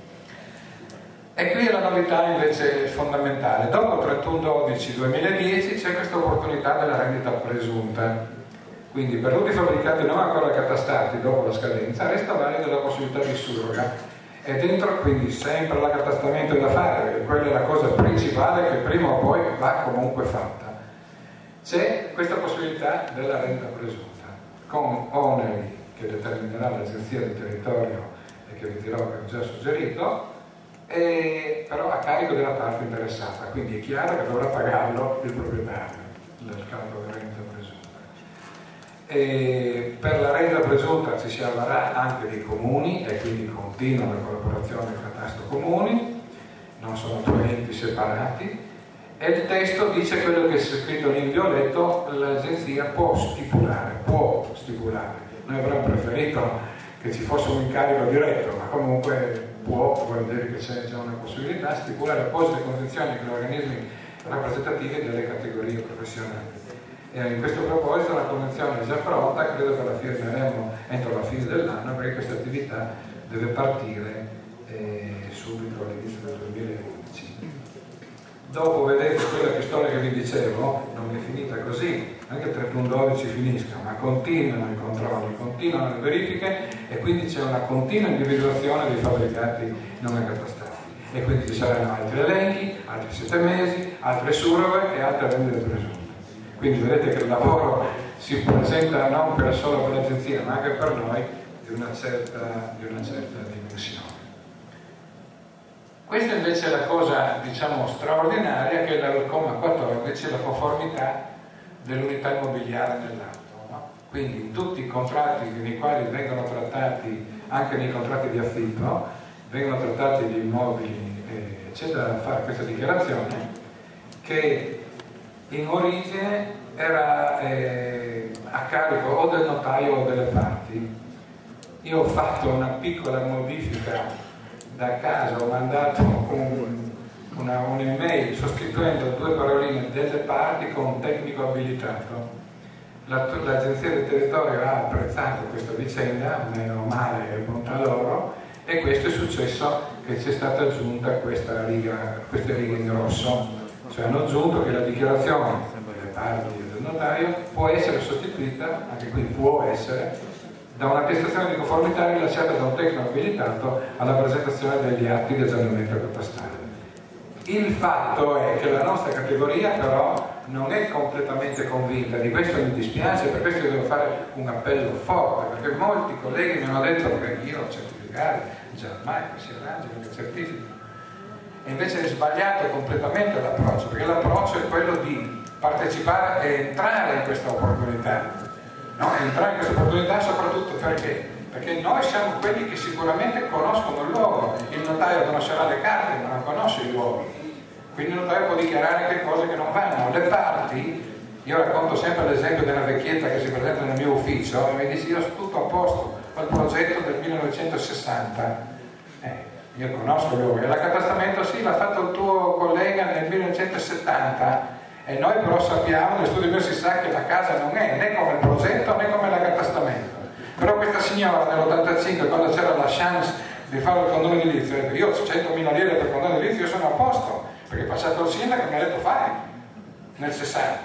E qui la novità invece fondamentale: dopo il 31/12/2010 c'è questa opportunità della rendita presunta, quindi per tutti i fabbricati non ancora accatastati dopo la scadenza resta valida la possibilità di surroga, e dentro quindi sempre l'accatastamento è da fare, perché quella è la cosa principale che prima o poi va comunque fatta. C'è questa possibilità della rendita presunta con oneri che determinerà l'Agenzia del Territorio e che vi dirò che ho già suggerito, però a carico della parte interessata, quindi è chiaro che dovrà pagarlo il proprietario del carico di rendita presunta. E per la rendita presunta ci si avvarrà anche dei comuni, e quindi continua la collaborazione catasto comuni, non sono due enti separati, e il testo dice quello che è scritto lì in violetto: l'agenzia può stipulare. Noi avremmo preferito che ci fosse un incarico diretto, ma comunque vuol dire che c'è già una possibilità, stipulare apposite condizioni con gli organismi rappresentativi delle categorie professionali. E in questo proposito la convenzione è già pronta, credo che la firmeremo entro la fine dell'anno, perché questa attività deve partire subito all'inizio del 2011. Dopo, vedete, quella storia che vi dicevo non è finita così, anche il 31/12 finisca, ma continuano i controlli, continuano le verifiche, e quindi c'è una continua individuazione dei fabbricati non accatastati, e quindi ci saranno altri elenchi, altri 7 mesi, altre surroghe e altre rendite presunte. Quindi vedete che il lavoro si presenta non solo per l'agenzia, ma anche per noi di una certa dimensione. Questa invece è la cosa, diciamo, straordinaria, che è il comma 14, la conformità dell'unità immobiliare nell'atto, no? Quindi in tutti i contratti nei quali vengono trattati, anche nei contratti di affitto, vengono trattati gli immobili, c'è da fare questa dichiarazione, che in origine era a carico o del notaio o delle parti. Io ho fatto una piccola modifica da casa, ho mandato un'email sostituendo 2 paroline delle parti con un tecnico abilitato. L'Agenzia del Territorio ha apprezzato questa vicenda, meno male, bontà loro, e questo è successo, che c'è stata aggiunta queste righe in rosso, cioè hanno aggiunto che la dichiarazione delle parti e del notaio può essere sostituita, anche qui può essere, da un'attestazione di conformità rilasciata da un tecnico abilitato alla presentazione degli atti di aggiornamento catastale. Il fatto è che la nostra categoria però non è completamente convinta, di questo mi dispiace, per questo io devo fare un appello forte, perché molti colleghi mi hanno detto che io ho certificato, già ormai che si arrangiano, che certificano, e invece è sbagliato completamente l'approccio, perché l'approccio è quello di partecipare e entrare in questa opportunità. No? Entrare in questa opportunità soprattutto perché? Perché noi siamo quelli che sicuramente conoscono il luogo. Il notaio conoscerà le carte ma non conosce i luoghi, quindi il notaio può dichiarare che cose che non vanno. Le parti, io racconto sempre l'esempio della vecchietta che si presenta nel mio ufficio e mi dice: io ho tutto a posto, ho il progetto del 1960, io conosco il luogo, e l'accatastamento sì, l'ha fatto il tuo collega nel 1970, e noi però sappiamo, nel studio mio si sa che la casa non è né come il progetto né come l'accatastamento. Però questa signora nell'85, quando c'era la chance di fare il condono edilizio, ha detto: io ho 100.000 lire per il condono edilizio, io sono a posto, perché è passato il sindaco e mi ha detto fai, nel 60.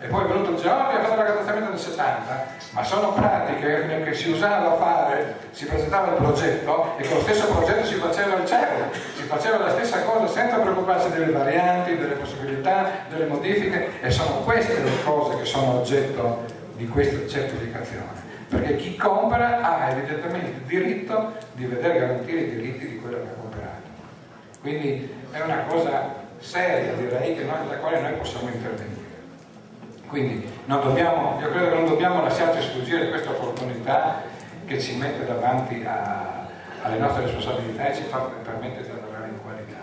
e poi è venuto il geologo e ha fatto l'accatastamento del 70, ma sono pratiche che si usava a fare, si presentava il progetto e con lo stesso progetto si faceva il CERO, si faceva la stessa cosa senza preoccuparsi delle varianti, delle possibilità, delle modifiche, e sono queste le cose che sono oggetto di questa certificazione, perché chi compra ha evidentemente il diritto di vedere garantire i diritti di quello che ha comprato. Quindi è una cosa seria, direi, da quale noi possiamo intervenire. Quindi io credo che non dobbiamo lasciarci sfuggire questa opportunità che ci mette davanti alle nostre responsabilità e ci permette di lavorare in qualità.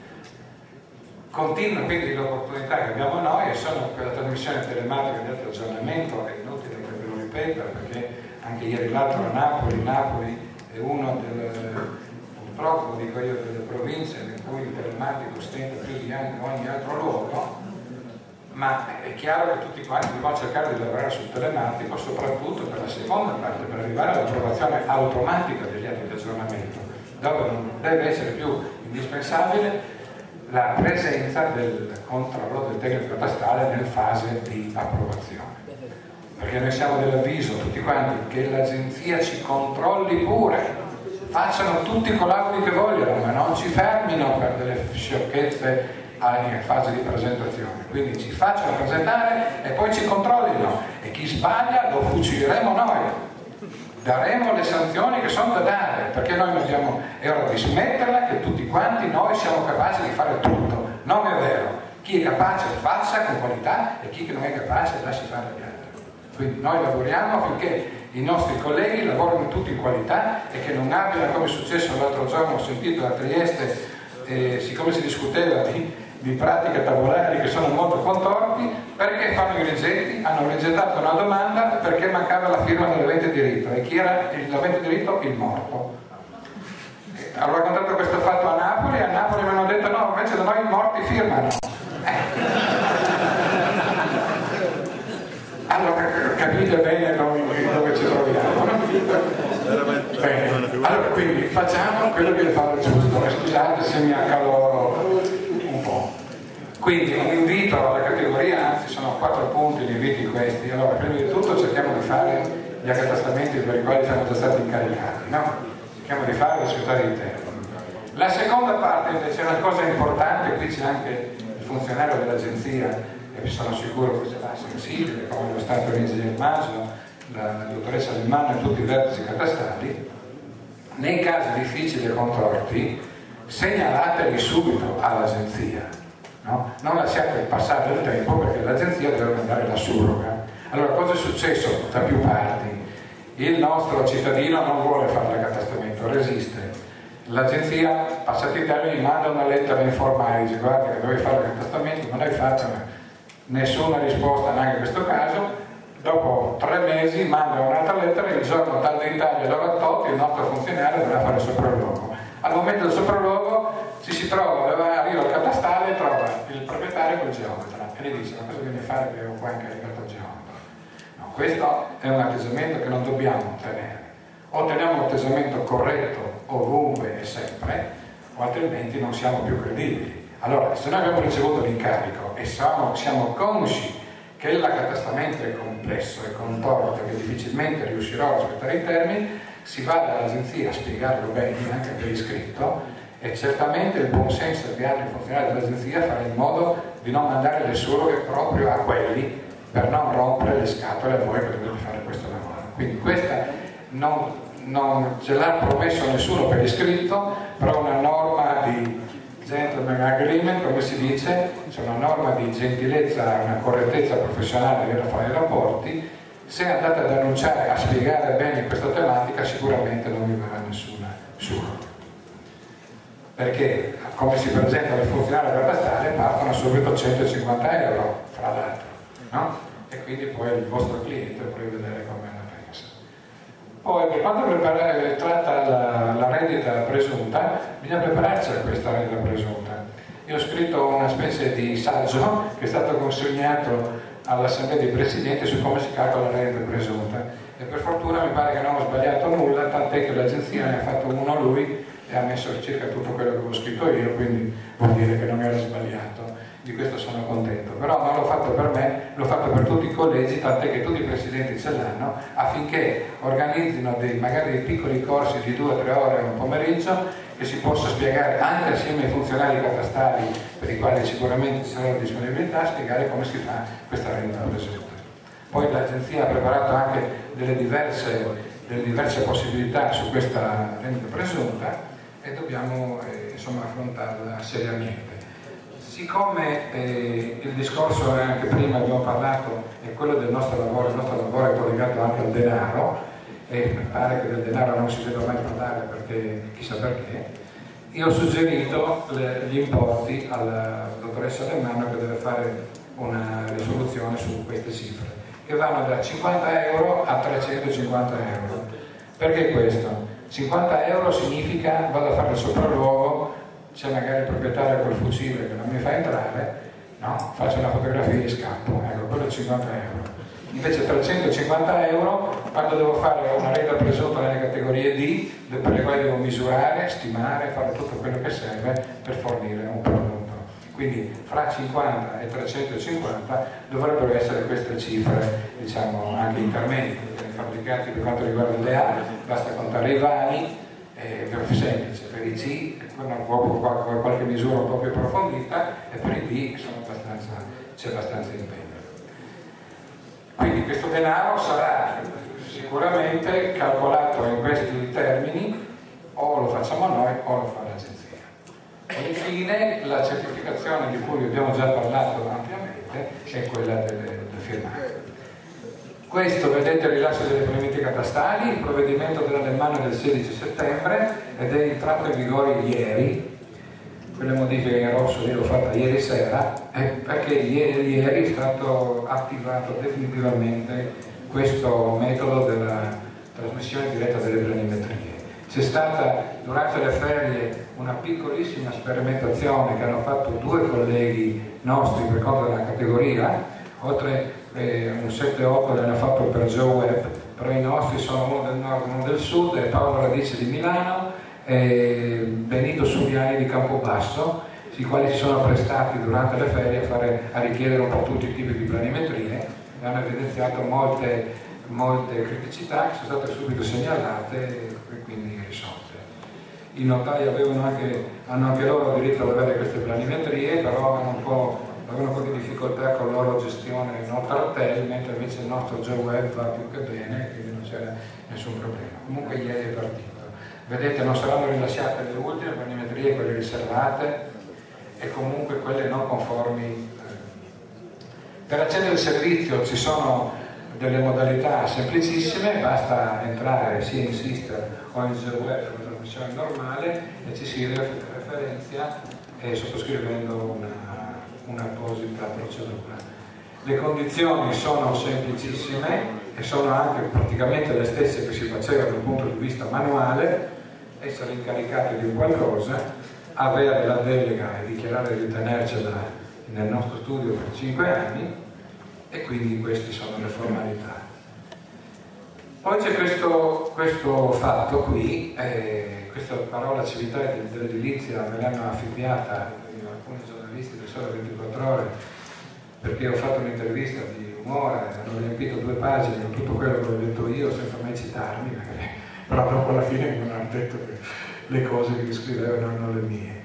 Continua quindi l'opportunità che abbiamo noi, e sono quella trasmissione telematica di alto aggiornamento, è inutile che ve lo ripeta, perché anche ieri l'altro a Napoli è uno purtroppo dico io, delle province in cui il telematico stenta più di ogni altro luogo, ma è chiaro che tutti quanti dobbiamo cercare di lavorare sul telematico, soprattutto per la seconda parte, per arrivare all'approvazione automatica degli atti di aggiornamento, dove non deve essere più indispensabile la presenza del controllo del tecnico catastale nella fase di approvazione. Perché noi siamo dell'avviso tutti quanti che l'agenzia ci controlli pure, facciano tutti i collabori che vogliono, ma non ci fermino per delle sciocchezze in fase di presentazione. Quindi ci facciano presentare e poi ci controllino, e chi sbaglia lo fucileremo noi, daremo le sanzioni che sono da dare, perché noi abbiamo, è ora di smetterla che tutti quanti noi siamo capaci di fare tutto. Non è vero, chi è capace faccia con qualità e chi non è capace lasci fare agli altri. Quindi noi lavoriamo affinché i nostri colleghi lavorino tutti in qualità e che non abbiano, come è successo l'altro giorno, ho sentito a Trieste, siccome si discuteva di pratiche tavolari che sono molto contorti, perché fanno i rigetti, hanno rigettato una domanda perché mancava la firma dell'avente diritto, e chi era l'avente diritto? Il morto. Ho raccontato questo fatto a Napoli mi hanno detto no, invece da noi i morti firmano. Allora capite bene dove ci troviamo, no? Bene. Allora quindi facciamo quello che fa il giusto, scusate se mi accaloro un po'. Quindi un invito alla categoria, anzi sono 4 punti gli inviti questi. Allora, prima di tutto cerchiamo di fare gli accatastamenti per i quali siamo già stati incaricati, no? Cerchiamo di fare e rispettare i termini. La seconda parte invece è una cosa importante, qui c'è anche il funzionario dell'agenzia, e sono sicuro che sarà sensibile, come lo stato l'ingegner Maso, la dottoressa Limano e tutti i vertici catastali. Nei casi difficili e contorti segnalateli subito all'agenzia, no? Non lasciate passare il tempo, perché l'agenzia deve mandare la surroga. Allora cosa è successo da più parti? Il nostro cittadino non vuole fare l'accatastamento, resiste, l'agenzia passati i termini manda una lettera informale, dice guarda che dovevi fare l'accatastamento, non hai fatto nessuna risposta neanche in questo caso. Dopo 3 mesi manda un'altra lettera, il giorno tal di Italia l'ora tot il nostro funzionario dovrà fare il sopralluogo. Al momento del sopralluogo si trova, arriva al catastale e trova il proprietario col geometra e gli dice ma cosa viene a fare che ho qua incaricato il geometra? No, questo è un atteggiamento che non dobbiamo tenere. O teniamo un atteggiamento corretto ovunque e sempre, o altrimenti non siamo più credibili. Allora, se noi abbiamo ricevuto l'incarico e siamo consci che l'accatastamento è complesso e contorto, che difficilmente riuscirò a rispettare i termini, si va dall'agenzia a spiegarlo bene anche per iscritto, e certamente il buon senso che hanno i funzionari dell'agenzia farà in modo di non mandare le surroghe proprio a quelli, per non rompere le scatole a voi che dovete fare questo lavoro. Quindi questa non ce l'ha promesso nessuno per iscritto, però una norma di gentleman agreement, come si dice, c'è una norma di gentilezza, una correttezza professionale che fare i rapporti. Se andate ad annunciare, a spiegare bene questa tematica, sicuramente non vi verrà nessuna surroga, perché come si presenta il funzionario catastale partono subito 150 euro fra l'altro, no? E quindi poi il vostro cliente può vedere come la pensa. Poi per quanto tratta la rendita presunta, bisogna prepararsi a questa rendita presunta. Io ho scritto una specie di saggio che è stato consegnato all'assemblea dei presidenti su come si calcola la rendita presunta, e per fortuna mi pare che non ho sbagliato nulla, tant'è che l'agenzia ne ha fatto uno lui e ha messo circa tutto quello che avevo scritto io, quindi vuol dire che non era sbagliato. Di questo sono contento. però non l'ho fatto per me, l'ho fatto per tutti i collegi, tant'è che tutti i presidenti ce l'hanno, affinché organizzino magari dei piccoli corsi di 2 o 3 ore un pomeriggio che si possa spiegare anche assieme ai funzionari catastali, per i quali sicuramente ci sarà la disponibilità, spiegare come si fa questa rendita presunta. Poi l'agenzia ha preparato anche delle diverse possibilità su questa rendita presunta e dobbiamo affrontarla seriamente. Siccome il discorso, anche prima abbiamo parlato, è quello del nostro lavoro, il nostro lavoro è collegato anche al denaro, e mi pare che del denaro non si debba mai parlare perché chissà perché, io ho suggerito gli importi alla dottoressa Alemanno, che deve fare una risoluzione su queste cifre, che vanno da 50 euro a 350 euro. Perché questo? 50 euro significa vado a fare il sopralluogo, c'è magari il proprietario col fucile che non mi fa entrare, no, faccio una fotografia e scappo, ecco, quello è 50 euro. Invece 350 euro quando devo fare una renda presunta nelle categorie D, per le quali devo misurare, stimare, fare tutto quello che serve per fornire un prodotto. Quindi fra 50 e 350 dovrebbero essere queste cifre, diciamo, anche intermedie, perché nei fabbricati per quanto riguarda le A basta contare i vani, è più semplice, per i C qualche misura un po' più approfondita, e per i D c'è abbastanza impegno. Quindi questo denaro sarà sicuramente calcolato in questi termini, o lo facciamo noi o lo fa l'agenzia. E infine la certificazione di cui abbiamo già parlato ampiamente è quella del firmato. Questo, vedete, il rilascio delle provvedimenti catastali, il provvedimento dell'Alemanno del 16 settembre ed è entrato in vigore ieri. Quelle modifiche in rosso io l'ho fatta ieri sera, perché ieri è stato attivato definitivamente questo metodo della trasmissione diretta delle planimetrie. C'è stata durante le ferie una piccolissima sperimentazione che hanno fatto 2 colleghi nostri per conto della categoria, oltre un 7-8 l'hanno fatto per GeoWeb, però i nostri sono uno del nord e uno del sud, Paolo Radice di Milano e Benito Subiani di Campobasso, i quali si sono prestati durante le ferie a richiedere un po' tutti i tipi di planimetrie e hanno evidenziato molte criticità che sono state subito segnalate e quindi risolte. I notai hanno anche loro diritto ad avere queste planimetrie, però avevano un po' di difficoltà con la loro gestione Notartel, mentre invece il nostro GeoWeb va più che bene, quindi non c'era nessun problema. Comunque ieri è partito. Vedete, non saranno rilasciate le ultime planimetrie, quelle riservate e comunque quelle non conformi. Per accedere al servizio ci sono delle modalità semplicissime, basta entrare sia in Sister o in GeoWeb con una trasmissione normale e ci si referenzia sottoscrivendo un'apposita procedura. Le condizioni sono semplicissime e sono anche praticamente le stesse che si faceva dal punto di vista manuale: essere incaricati di un qualcosa, avere la delega e dichiarare di tenercela nel nostro studio per 5 anni, e quindi queste sono le formalità. Poi c'è questo fatto qui, questa parola civiltà dell'edilizia me l'hanno affibbiata alcuni giornalisti del Sole 24 Ore, perché ho fatto un'intervista di un'ora e hanno riempito 2 pagine con tutto quello che ho detto io senza mai citarmi, però dopo alla fine mi hanno detto che le cose che scrivevo non erano le mie.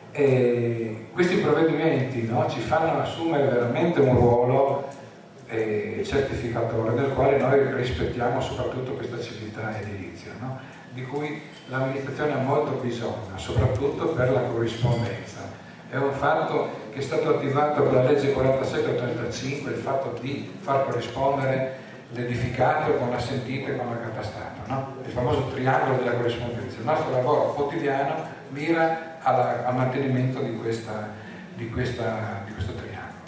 E questi provvedimenti, no, ci fanno assumere veramente un ruolo certificatore, del quale noi rispettiamo soprattutto questa civiltà edilizia, no? Di cui l'amministrazione ha molto bisogno, soprattutto per la corrispondenza. È un fatto che è stato attivato con la legge 47/85, il fatto di far corrispondere l'edificato con la sentita e con la catastata, no? Il famoso triangolo della corrispondenza. Il nostro lavoro quotidiano mira al mantenimento di questo triangolo.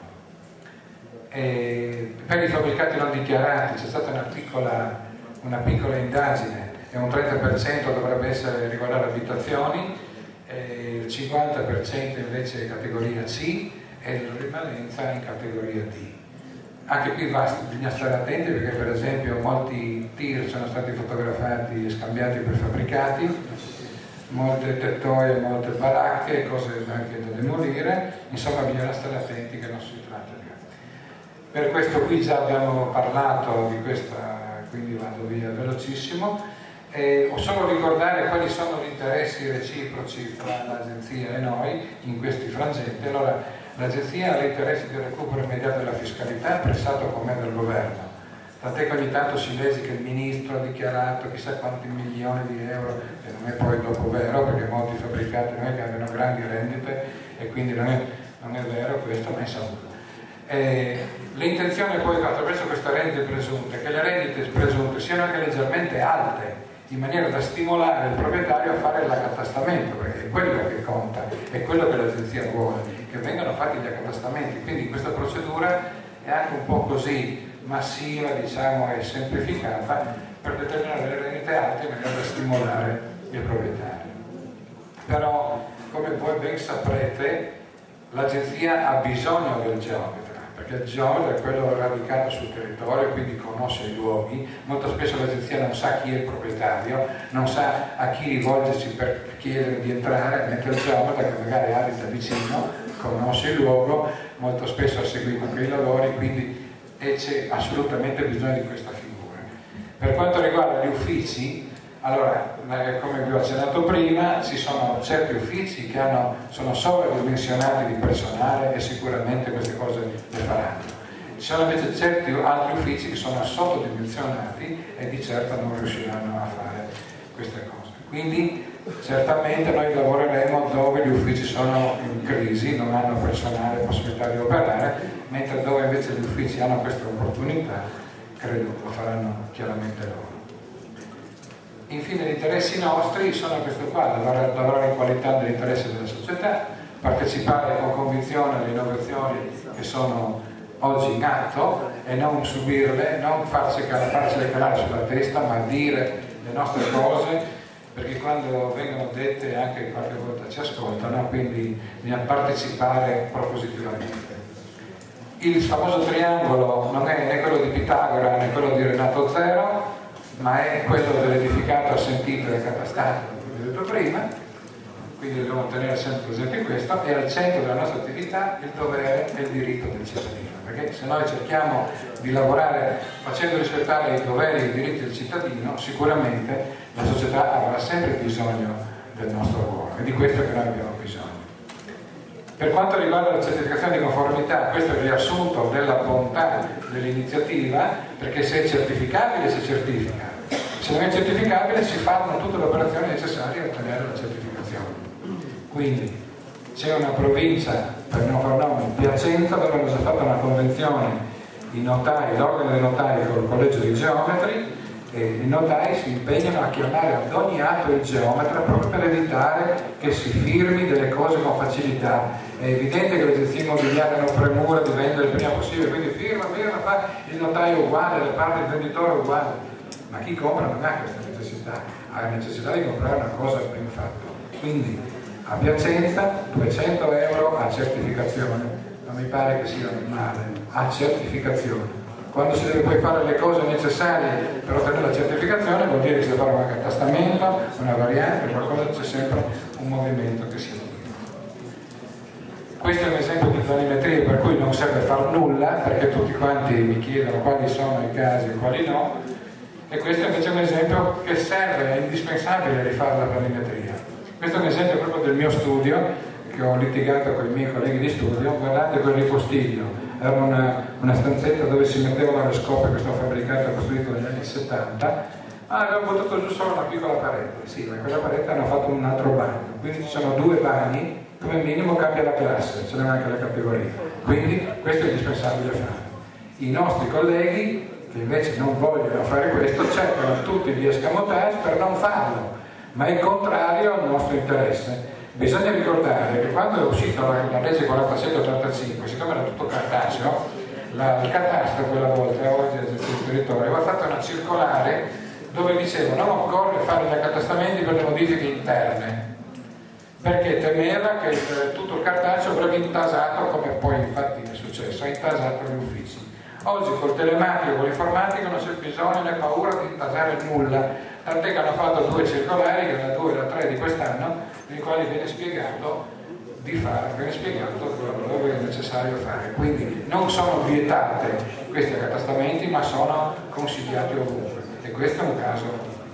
E per i fabbricati non dichiarati c'è stata una piccola indagine, e un 30% dovrebbe riguardare abitazioni, il 50% invece categoria C e la rimanenza in categoria D. Anche qui bisogna stare attenti, perché per esempio molti tir sono stati fotografati e scambiati per fabbricati, molte tettoie, molte baracche, cose anche da demolire, insomma bisogna stare attenti che non si tratta di... Per questo qui già abbiamo parlato di questa, quindi vado via velocissimo. O solo ricordare quali sono gli interessi reciproci tra l'agenzia e noi in questi frangenti. Allora, l'agenzia ha l'interesse di recupero immediato della fiscalità pressato com'è dal governo. Tant'è che ogni tanto si legge che il ministro ha dichiarato chissà quanti milioni di euro, e non è poi dopo vero, perché molti fabbricati non è che abbiano grandi rendite e quindi non è vero questo, ma insomma. L'intenzione poi attraverso queste rendite presunte, che le rendite presunte siano anche leggermente alte, in maniera da stimolare il proprietario a fare l'accatastamento, perché è quello che conta, è quello che l'agenzia vuole, che vengano fatti gli accatastamenti. Quindi questa procedura è anche un po' così massiva, diciamo, e semplificata per determinare le rendite alte in maniera da stimolare il proprietario. Però, come voi ben saprete, l'agenzia ha bisogno del geometra, perché il geometra è quello radicato sul territorio, quindi conosce i luoghi. Molto spesso l'agenzia non sa chi è il proprietario, non sa a chi rivolgersi per chiedere di entrare, mentre il geometra, che magari abita vicino, conosce il luogo, molto spesso ha seguito quei lavori, quindi c'è assolutamente bisogno di questa figura. Per quanto riguarda gli uffici, allora, come vi ho accennato prima, ci sono certi uffici che sono sovradimensionati di personale e sicuramente queste cose le faranno. Ci sono invece certi altri uffici che sono sottodimensionati e di certo non riusciranno a fare queste cose. Quindi certamente noi lavoreremo dove gli uffici sono in crisi, non hanno personale e possibilità di operare, mentre dove invece gli uffici hanno questa opportunità, credo lo faranno chiaramente loro. Infine gli interessi nostri sono questo qua: lavorare in qualità dell'interesse della società, partecipare con convinzione alle innovazioni che sono oggi in atto e non subirle, non farcele calare sulla testa, ma dire le nostre cose, perché quando vengono dette anche qualche volta ci ascoltano, quindi bisogna partecipare propositivamente. Il famoso triangolo non è né quello di Pitagora né quello di Renato Zero, ma è quello dell'edificato assentito e accatastato, come ho detto prima, quindi dobbiamo tenere sempre presente questo. E al centro della nostra attività il dovere e il diritto del cittadino, perché se noi cerchiamo di lavorare facendo rispettare i doveri e i diritti del cittadino, sicuramente la società avrà sempre bisogno del nostro lavoro, e di questo che noi abbiamo bisogno. Per quanto riguarda la certificazione di conformità, questo è il riassunto della bontà dell'iniziativa, perché se è certificabile si certifica, se non è certificabile si fanno tutte le operazioni necessarie a ottenere la certificazione. Quindi c'è una provincia, per non far nome, Piacenza, dove hanno già fatto una convenzione i notai, l'organo dei notai con il collegio dei geometri, e i notai si impegnano a chiamare ad ogni atto il geometra proprio per evitare che si firmi delle cose con facilità. È evidente che le agenzie immobiliari hanno premura di vendere il prima possibile, quindi firma, fa il notaio uguale, le parti del venditore uguale, ma chi compra non ha questa necessità, ha necessità di comprare una cosa ben fatta. Quindi a Piacenza 200 euro a certificazione, non mi pare che sia male, a certificazione. Quando si deve poi fare le cose necessarie per ottenere la certificazione, vuol dire che si deve fare un accatastamento, una variante, qualcosa, c'è sempre un movimento che si attiva. Questo è un esempio di planimetria per cui non serve far nulla, perché tutti quanti mi chiedono quali sono i casi e quali no, e questo invece è un esempio che serve, è indispensabile rifare la planimetria. Questo è un esempio proprio del mio studio, che ho litigato con i miei colleghi di studio. Guardate quel ripostiglio, era una stanzetta dove si mettevano le scope, questo fabbricato costruito negli anni 70. Abbiamo buttato giù solo una piccola parete, sì, ma quella parete hanno fatto un altro bagno, quindi ci sono 2 bagni, come minimo cambia la classe, ce n'è anche la categoria, quindi questo è indispensabile fare. I nostri colleghi che invece non vogliono fare questo cercano tutti gli escamotage per non farlo, ma è contrario al nostro interesse. Bisogna ricordare che quando è uscita la legge 47-85, siccome era tutto cartaceo, il catasto quella volta, oggi l'agenzia del territorio, aveva fatto una circolare dove diceva non occorre fare gli accatastamenti per le modifiche interne, perché temeva che tutto il cartaceo avrebbe intasato, come poi infatti è successo, ha intasato gli uffici. Oggi col telematico, con l'informatica non c'è bisogno né paura di intasare nulla, tant'è che hanno fatto 2 circolari, che la 2 e la 3 di quest'anno, nei quali viene spiegato quello che è necessario fare. Quindi non sono vietate questi accatastamenti, ma sono consigliati ovunque, e questo è un caso.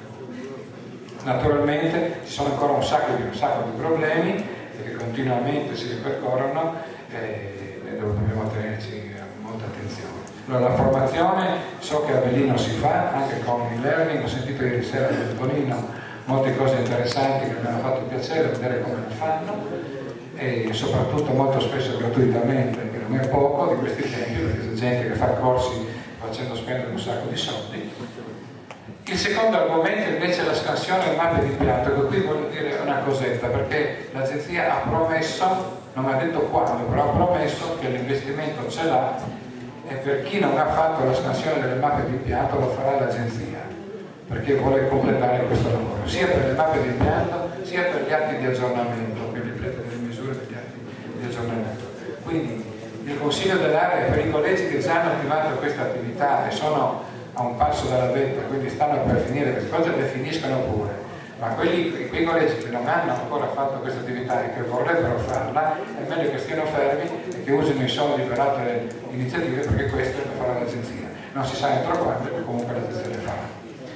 Naturalmente ci sono ancora un sacco di problemi che continuamente si ripercorrono e dobbiamo tenerci molta attenzione. Allora, la formazione so che a Belino si fa anche con il learning, ho sentito ieri sera da Tonino molte cose interessanti che mi hanno fatto piacere vedere come lo fanno, e soprattutto molto spesso gratuitamente, che non è poco di questi tempi, perché c'è gente che fa corsi facendo spendere un sacco di soldi. Il secondo argomento invece è la scansione e mappe di piatto, che qui voglio dire una cosetta, perché l'agenzia ha promesso, non mi ha detto quando, però ha promesso che l'investimento ce l'ha, e per chi non ha fatto la scansione delle mappe di impianto lo farà l'agenzia, perché vuole completare questo lavoro, sia per le mappe di impianto sia per gli atti di aggiornamento, quindi delle misure degli atti di aggiornamento. Quindi il Consiglio dell'area per i collegi che già hanno attivato questa attività e sono a un passo dalla vetta, quindi stanno per finire queste cose, le finiscano pure, ma quei collegi che non hanno ancora fatto questa attività e che vorrebbero farla, è meglio che stiano fermi e che usino i soldi per altre iniziative, perché questo lo farà l'agenzia. Non si sa entro quando, ma comunque l'agenzia le farà.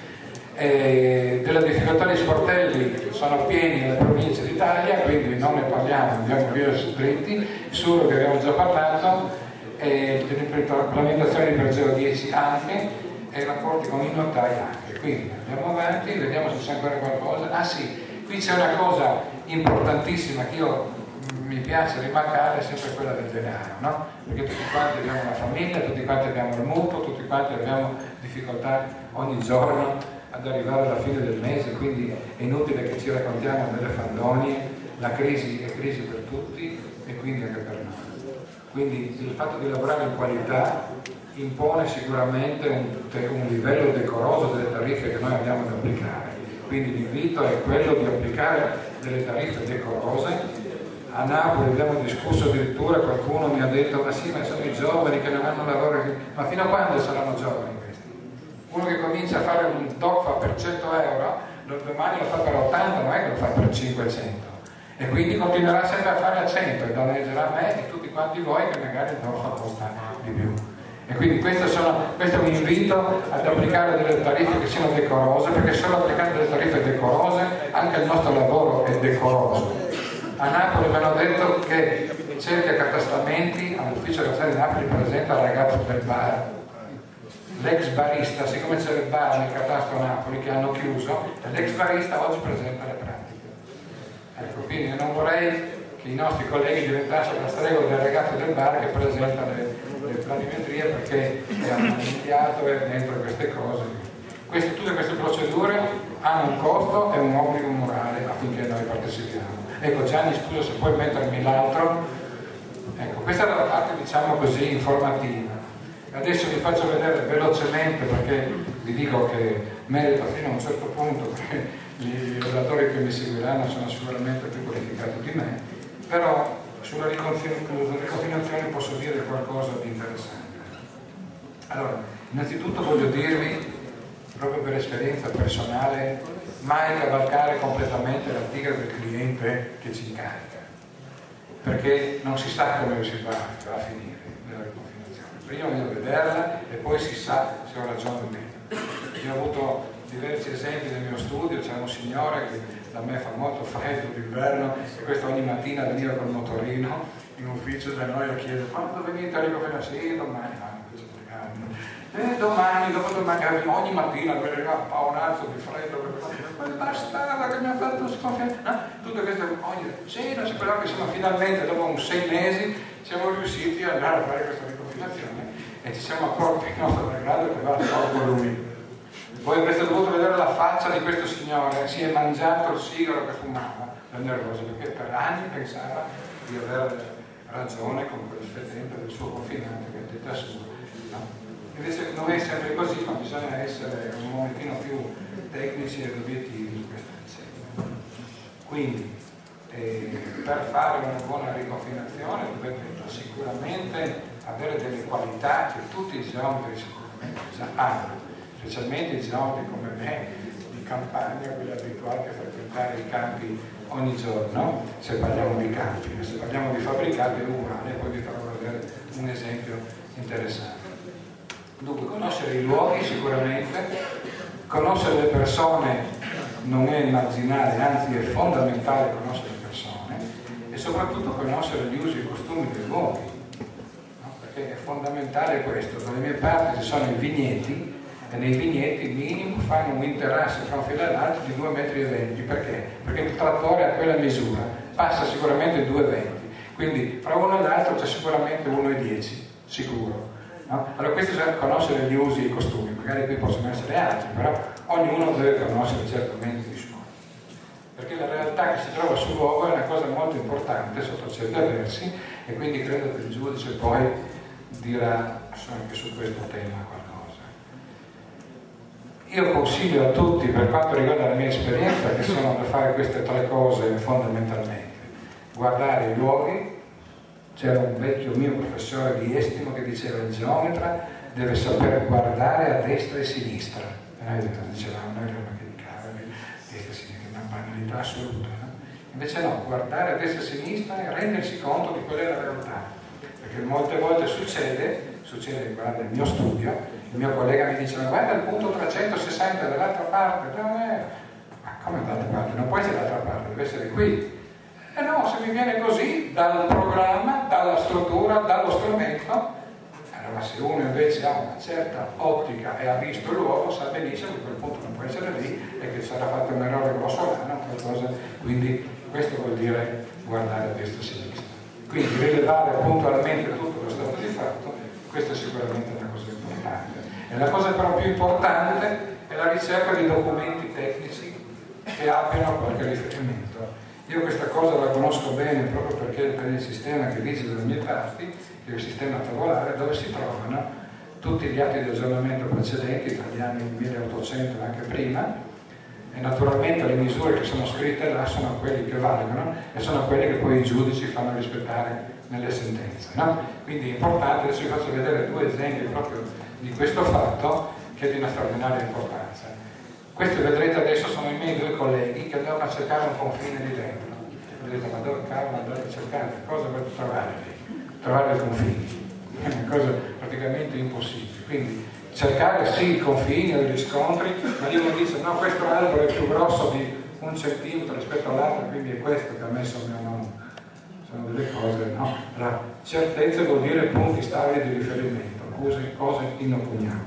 Della difficoltà dei sportelli sono pieni nelle province d'Italia, quindi non ne parliamo, andiamo via dritti. Solo che abbiamo già parlato, dell'implementazione di Pergeo 10 anche, e i rapporti con i notai anche. Quindi andiamo avanti, vediamo se c'è ancora qualcosa. Ah sì, qui c'è una cosa importantissima che mi piace rimarcare, è sempre quella del denaro, no? Perché tutti quanti abbiamo una famiglia, tutti quanti abbiamo il mutuo, tutti quanti abbiamo difficoltà ogni giorno ad arrivare alla fine del mese, quindi è inutile che ci raccontiamo delle fandonie. La crisi è crisi per tutti e quindi anche per noi. Quindi il fatto di lavorare in qualità impone sicuramente un livello decoroso delle tariffe che noi andiamo ad applicare. Quindi l'invito è quello di applicare delle tariffe decorose. A Napoli abbiamo discusso, addirittura qualcuno mi ha detto: ma sì, ma sono i giovani che non hanno lavoro. Ma fino a quando saranno giovani questi? Uno che comincia a fare un DOCFA per 100 euro, domani lo fa per 80, non è che lo fa per 500. E quindi continuerà sempre a fare a 100 e danneggerà me e tutti quanti voi che magari il DOCFA costa di più. E quindi questo è un invito ad applicare delle tariffe che siano decorose, perché solo applicando delle tariffe decorose anche il nostro lavoro è decoroso. A Napoli mi hanno detto che certi accatastamenti all'ufficio della di Napoli presenta il ragazzo del bar, l'ex barista, siccome c'è il bar nel catasto Napoli che hanno chiuso, l'ex barista oggi presenta le pratiche. Ecco, quindi io non vorrei che i nostri colleghi diventassero la stregua del ragazzo del bar che presenta le planimetrie, perché hanno iniziato e dentro queste cose. Tutte queste procedure hanno un costo e un obbligo morale affinché noi partecipiamo. Ecco, Gianni, scusa se puoi mettermi l'altro. Ecco, questa è la parte, diciamo così, informativa. Adesso vi faccio vedere velocemente, perché vi dico che merito fino a un certo punto, perché i relatori che mi seguiranno sono sicuramente più qualificati di me, però sulla riconfinazione posso dire qualcosa di interessante. Allora, innanzitutto voglio dirvi, proprio per esperienza personale, mai cavalcare completamente la tigre del cliente che ci incarica, perché non si sa come si va a finire nella riconfinazione. Prima bisogna vederla e poi si sa se ho ragione o meno. Io ho avuto diversi esempi nel mio studio. C'era un signore che da me fa molto freddo d'inverno e questo ogni mattina veniva col motorino in ufficio da noi a chiedere: quando venite a riconfinare? Sì, domani. Domani, dopodomani, ogni mattina mi arriva un paonazzo di freddo, ma bastava che mi ha fatto sconfiare, no? Tutte queste sì, non si però che siamo finalmente, dopo un 6 mesi, siamo riusciti ad andare a fare questa riconfinazione e ci siamo accorti il nostro malgrado che va troppo lui. Voi avreste dovuto vedere la faccia di questo signore, si è mangiato il sigaro che fumava da nervoso, perché per anni pensava di avere ragione con quel fedente del suo confinante che è detta sua. No? Invece non è sempre così, ma bisogna essere un momentino più tecnici ed obiettivi su questa vicenda. Quindi per fare una buona riconfinazione dovete sicuramente avere delle qualità che tutti i geometri sicuramente già hanno, specialmente i geometri come me di campagna, quelli abituati a frequentare i campi ogni giorno, se parliamo di campi, ma se parliamo di fabbricati è uguale, poi vi farò vedere un esempio interessante. Dunque, conoscere i luoghi sicuramente, conoscere le persone non è marginale, anzi è fondamentale conoscere le persone, e soprattutto conoscere gli usi e i costumi dei luoghi, no? Perché è fondamentale questo. Dalle mie parti ci sono i vigneti, e nei vigneti minimo fanno un interasse fra un filo e l'altro di 2,20 metri. Perché? Perché il trattore ha quella misura, passa sicuramente 2,20, quindi fra uno e l'altro c'è sicuramente 1,10, sicuro. No? Allora questo è conoscere gli usi e i costumi, magari qui possono essere altri, però ognuno deve conoscere certamente i suoi, perché la realtà che si trova sul luogo è una cosa molto importante sotto certi versi, e quindi credo che il giudice poi dirà anche su questo tema qualcosa. Io consiglio a tutti, per quanto riguarda la mia esperienza, che sono da fare queste tre cose fondamentalmente: guardare i luoghi. C'era un vecchio mio professore di estimo che diceva: il geometra deve saper guardare a destra e sinistra. E noi dicevamo, noi ma che cavolo, destra e sinistra, una banalità assoluta, no? Invece no, guardare a destra e sinistra e rendersi conto di qual è la realtà, perché molte volte succede, guarda il mio studio, il mio collega mi dice: ma guarda il punto 360 dall'altra parte. Ma come dall'altra parte? Non può essere dall'altra parte, deve essere qui. E no, se mi viene così dal programma, dalla struttura, dallo strumento. Allora se uno invece ha una certa ottica e ha visto il luogo, sa benissimo che quel punto non può essere lì e che sarà fatto un errore grossolano, qualcosa. Quindi questo vuol dire guardare a destra e a sinistra. Quindi rilevare puntualmente tutto lo stato di fatto, questa è sicuramente una cosa importante. E la cosa però più importante è la ricerca di documenti tecnici che abbiano qualche riferimento. Io questa cosa la conosco bene proprio perché per il sistema che vige dalle mie parti, che è il sistema tavolare, dove si trovano tutti gli atti di aggiornamento precedenti tra gli anni 1800 e anche prima, e naturalmente le misure che sono scritte là sono quelle che valgono e sono quelle che poi i giudici fanno rispettare nelle sentenze, no? Quindi è importante. Adesso vi faccio vedere due esempi proprio di questo fatto che è di una straordinaria importanza. Questi, vedrete adesso, sono i miei due colleghi che andavano a cercare un confine lì dentro. Vedete, ma dove cavolo andate a cercare? Cosa volete trovare lì? Trovare i confini. È una cosa praticamente impossibile. Quindi cercare sì i confini o i riscontri, ma uno dice no, questo albero è più grosso di 1 centimetro rispetto all'altro, quindi è questo che ha messo mio nonno. Sono delle cose, no? Allora, certezze vuol dire punti stabili di riferimento, cose inoppugnabili.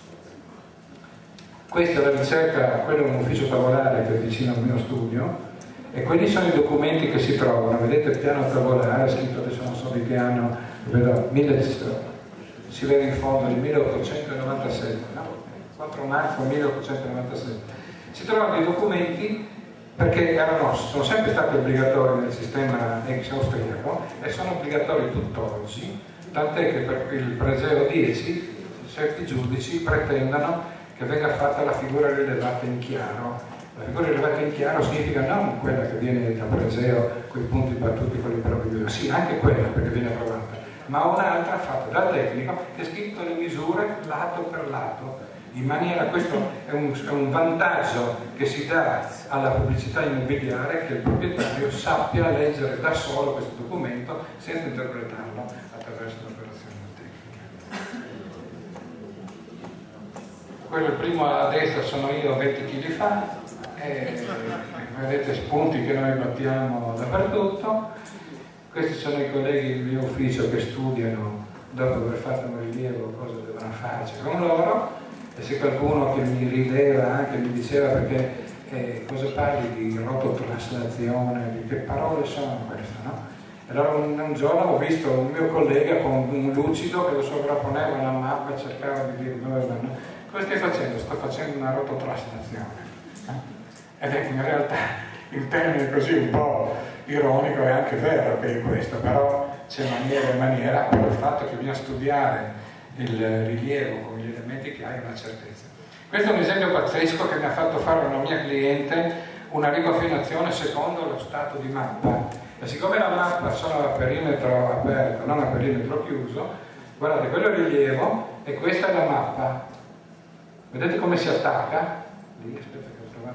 Questa è la ricerca, quello è un ufficio tavolare che è vicino al mio studio, e quelli sono i documenti che si trovano. Vedete il piano tavolare scritto, adesso non so di che anno, vedo, si vede in fondo, il 1897, no? 4 marzo 1897. Si trovano dei documenti perché sono sempre stati obbligatori nel sistema ex austriaco e sono obbligatori tutt'oggi, tant'è che per il pregeo 10 certi giudici pretendono che venga fatta la figura rilevata in chiaro. La figura rilevata in chiaro significa non quella che viene da pregeo con i punti battuti con i propri due, sì, anche quella perché viene approvata, ma un'altra fatta dal tecnico che è scritto le misure lato per lato, in maniera, questo è un vantaggio che si dà alla pubblicità immobiliare, che il proprietario sappia leggere da solo questo documento senza interpretarlo attraverso l'operazione tecnica. Quello il primo a destra sono io 20 kg fa, e vedete spunti che noi battiamo dappertutto. Questi sono i colleghi del mio ufficio che studiano, dopo aver fatto un rilievo, cosa devono farci con loro, e se qualcuno che mi rideva anche mi diceva perché cosa parli di rototraslazione, di che parole sono queste, no? Allora un giorno ho visto un mio collega con un lucido che lo sovrapponeva a una mappa e cercava di dire dove vanno. Cosa stai facendo? Sto facendo una rototraslazione. Ed è in realtà il termine così un po' ironico è anche vero che è questo, però c'è maniera e maniera, per il fatto che bisogna studiare il rilievo con gli elementi che hai una certezza. Questo è un esempio pazzesco che mi ha fatto fare una mia cliente una riconfinazione secondo lo stato di mappa, e siccome la mappa sono a perimetro aperto, non a perimetro chiuso, guardate, quello è il rilievo e questa è la mappa. Vedete come si attacca? Lì, aspetta che ho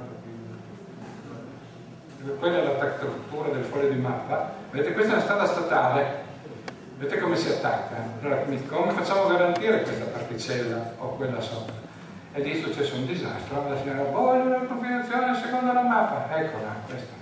quella è l'attaccatura del foglio di mappa. Vedete, questa è una strada statale, vedete come si attacca? Allora, come facciamo a garantire questa particella o quella sopra? E lì è successo un disastro, la signora voglio una confinazione secondo la mappa, eccola, questa.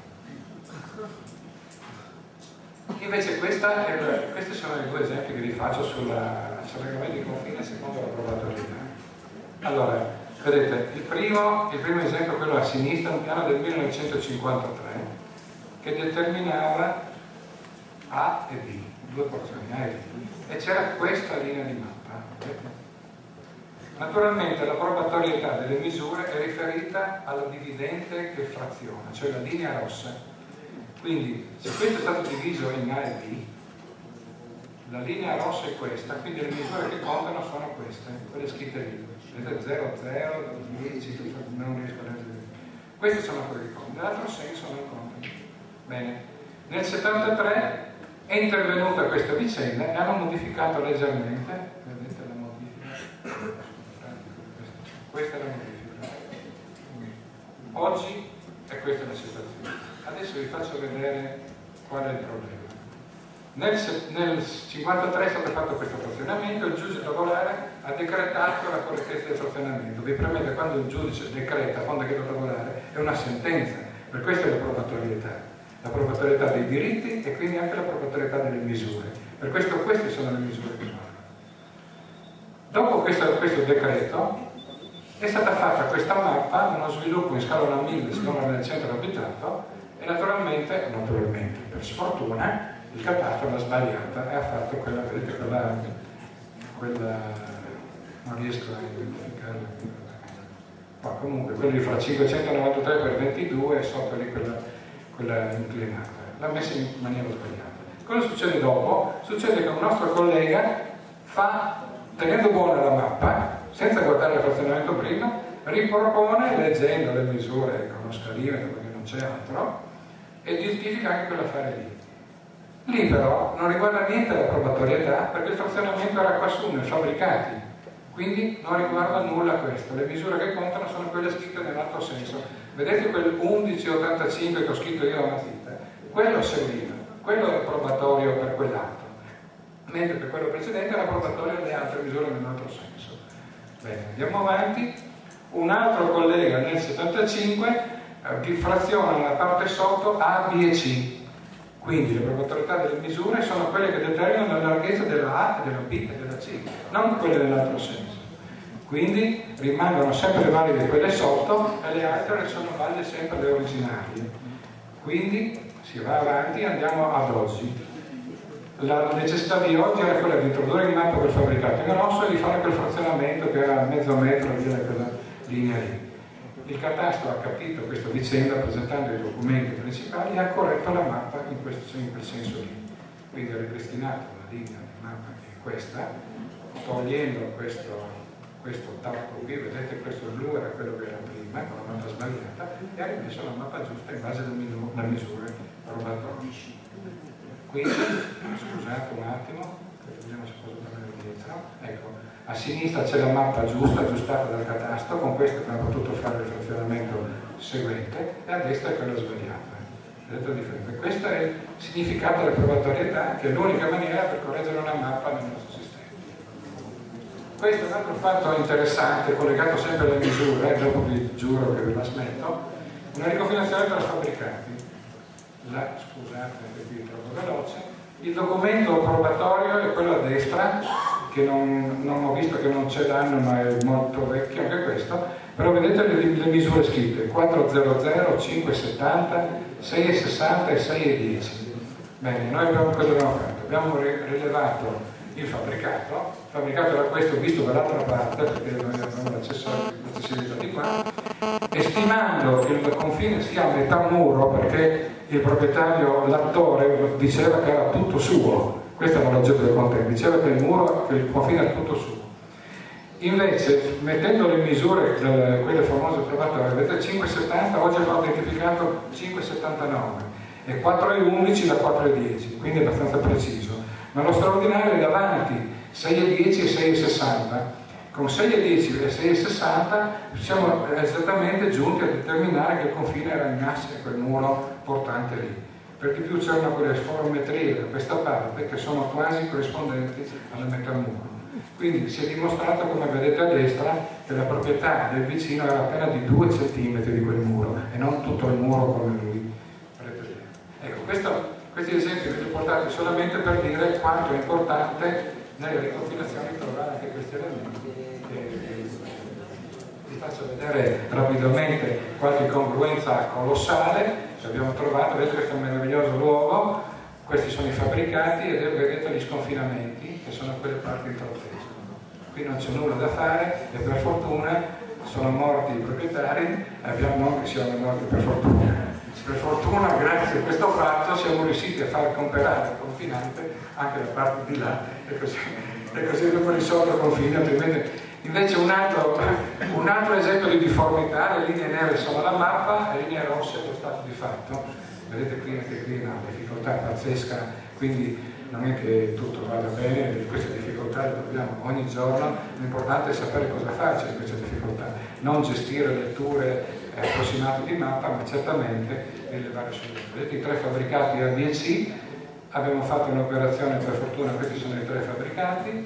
Invece questi sono i due esempi che vi faccio sul regolamento di confine secondo la probatorietà. Allora, vedete, il primo esempio, quello a sinistra, un piano del 1953 che determinava A e B, due porzioni A e B, e c'era questa linea di mappa, vedete? Naturalmente la probatorietà delle misure è riferita alla dividente che fraziona, cioè la linea rossa. Quindi se questo è stato diviso in A e B, la linea rossa è questa, quindi le misure che contano sono queste, quelle scritte lì. Vedete 0, 0, 10, non riesco a leggere. Queste sono quelle che contano, nell'altro senso non contano. Bene, nel 73 è intervenuta questa vicenda e hanno modificato leggermente, vedete la modifica, questa è la modifica. Oggi è questa la situazione. Adesso vi faccio vedere qual è il problema. Nel 1953 è stato fatto questo frazionamento, il giudice tavolare ha decretato la correttezza del frazionamento. Vi premete, quando il giudice decreta con decreto tavolare è una sentenza, per questo è la probatorietà dei diritti e quindi anche la probatorietà delle misure. Per questo queste sono le misure che vanno. Dopo questo decreto è stata fatta questa mappa, uno sviluppo in scala 1000, scala nel centro abitato, e naturalmente, per sfortuna, il catastro l'ha sbagliata e ha fatto quella, vedete, quella non riesco a identificarla. Ma comunque, quello di fra 593 per 22 e sotto lì quella inclinata. L'ha messa in maniera sbagliata. Cosa succede dopo? Succede che un nostro collega tenendo buona la mappa, senza guardare il frazionamento prima, ripropone, leggendo le misure con lo scalimetro perché non c'è altro, e identifica anche quell'affare lì. Lì però non riguarda niente la probatorietà perché il frazionamento era qua su nei fabbricati, quindi non riguarda nulla questo. Le misure che contano sono quelle scritte nell'altro senso. Vedete quel 1185 che ho scritto io a matita? Quello serviva, quello era probatorio per quell'altro, mentre per quello precedente era probatorio le altre misure nell'altro senso. Bene, andiamo avanti. Un altro collega nel 75 fraziona la parte sotto A, B e C. Quindi le probatorietà delle misure sono quelle che determinano la larghezza della A, della B e della C, non quelle nell'altro senso. Quindi rimangono sempre valide quelle sotto e le altre sono valide sempre le originali. Quindi si va avanti e andiamo ad oggi. La necessità di oggi era quella di introdurre in mappa quel fabbricato in rosso e di fare quel frazionamento che era mezzo metro via da quella linea lì. Il catastro ha capito questa vicenda presentando i documenti principali e ha corretto la mappa in quel senso lì. Quindi ha ripristinato la linea di mappa che è questa, togliendo questo tappo qui, vedete questo blu era quello che era prima, con la mappa sbagliata, e ha rimesso la mappa giusta in base alle misure probatorie. Quindi, scusate un attimo, vediamo se posso tornare dietro. Ecco, a sinistra c'è la mappa giusta, aggiustata dal catastro, con questa abbiamo potuto fare il frazionamento seguente, e a destra è quella sbagliata. Vedete la differenza? Questo è il significato della probatorietà, che è l'unica maniera per correggere una mappa nel nostro sistema. Questo è un altro fatto interessante, collegato sempre alle misure, dopo vi giuro che ve la smetto, una riconfinazione tra fabbricati. Scusate, qui troppo veloce. Il documento probatorio è quello a destra, che non ho visto che non c'è l'anno, ma è molto vecchio anche questo, però vedete le misure scritte 400, 570, 660 e 610. Bene, noi cosa abbiamo fatto? Abbiamo rilevato il fabbricato era questo visto dall'altra parte, perché noi abbiamo l'accessibilità di qua, e stimando che il confine sia a metà muro, perché il proprietario, l'attore, diceva che era tutto suo, questa è la logica del contesto, diceva che il confine era tutto suo. Invece, mettendo le misure, quelle famose probatorie, vedete 5,70, oggi abbiamo identificato 5,79 e 4,11 da 4,10, quindi è abbastanza preciso. Ma lo straordinario è davanti 6,10 e 6,60, con 6,10 e 6,60 siamo esattamente giunti a determinare che il confine era in asse a quel muro portante lì. Per di più c'erano quelle sforometrie da questa parte che sono quasi corrispondenti alla metà muro. Quindi si è dimostrato, come vedete a destra, che la proprietà del vicino era appena di 2 cm di quel muro e non tutto il muro come lui pretendeva. Ecco, questi esempi ve li ho portati solamente per dire quanto è importante nelle riconfinazioni trovare anche questi elementi. Vi faccio vedere rapidamente qualche congruenza colossale che abbiamo trovato. Vedete questo meraviglioso luogo, questi sono i fabbricati e vedete gli sconfinamenti che sono quelle parti intraprese. Qui non c'è nulla da fare e per fortuna sono morti i proprietari, non che siano morti per fortuna. Per fortuna, grazie a questo fatto, siamo riusciti a far comprare il confinante anche da parte di là e così abbiamo risolto il confine, altrimenti. Invece un altro esempio di difformità, le linee nere sono la mappa, le linee rosse lo stato di fatto. Vedete qui anche qui una difficoltà pazzesca, quindi non è che tutto vada bene, queste difficoltà le troviamo ogni giorno, l'importante è sapere cosa farci di queste difficoltà, non gestire letture approssimate di mappa, ma certamente rilevare subito. Vedete i 3 fabbricati A, B e C, abbiamo fatto un'operazione, per fortuna questi sono i 3 fabbricati,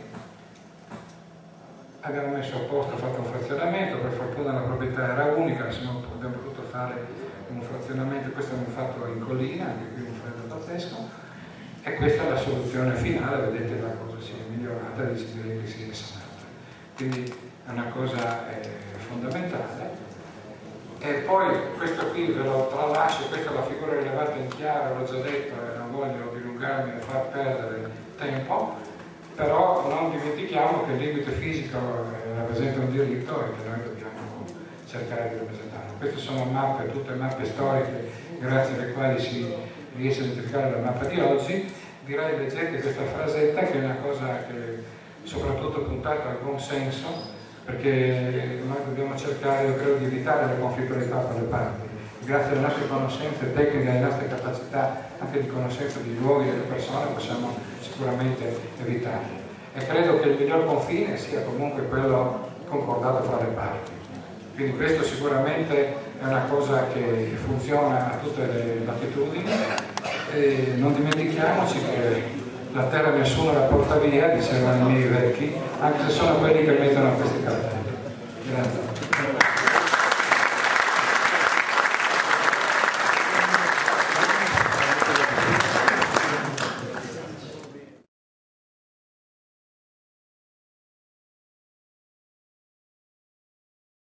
abbiamo messo a posto, fatto un frazionamento, per fortuna la proprietà era unica, se no abbiamo potuto fare un frazionamento, questo abbiamo fatto in collina, anche qui un freddo pazzesco. E questa è la soluzione finale, vedete la cosa si è migliorata, direi che si è sanata. Quindi è una cosa fondamentale. E poi questo qui ve lo tralascio, questa è la figura rilevata in chiaro, l'ho già detto e non voglio dilungarmi e far perdere tempo, però non dimentichiamo che il limite fisico rappresenta un diritto e che noi dobbiamo cercare di rappresentarlo. Queste sono mappe, tutte mappe storiche, grazie alle quali si riesce a identificare la mappa di oggi. Direi leggete questa frasetta che è una cosa che soprattutto puntata al buon senso, perché noi dobbiamo cercare, io credo, di evitare la conflittualità tra le parti. Grazie alle nostre conoscenze tecniche, alle nostre capacità anche di conoscenza di luoghi e delle persone possiamo sicuramente evitarli. E credo che il miglior confine sia comunque quello concordato fra le parti. Quindi questo sicuramente è una cosa che funziona a tutte le latitudini e non dimentichiamoci che la terra nessuno la porta via, dicevano i miei vecchi, anche se sono quelli che mettono questi cartelli. Grazie.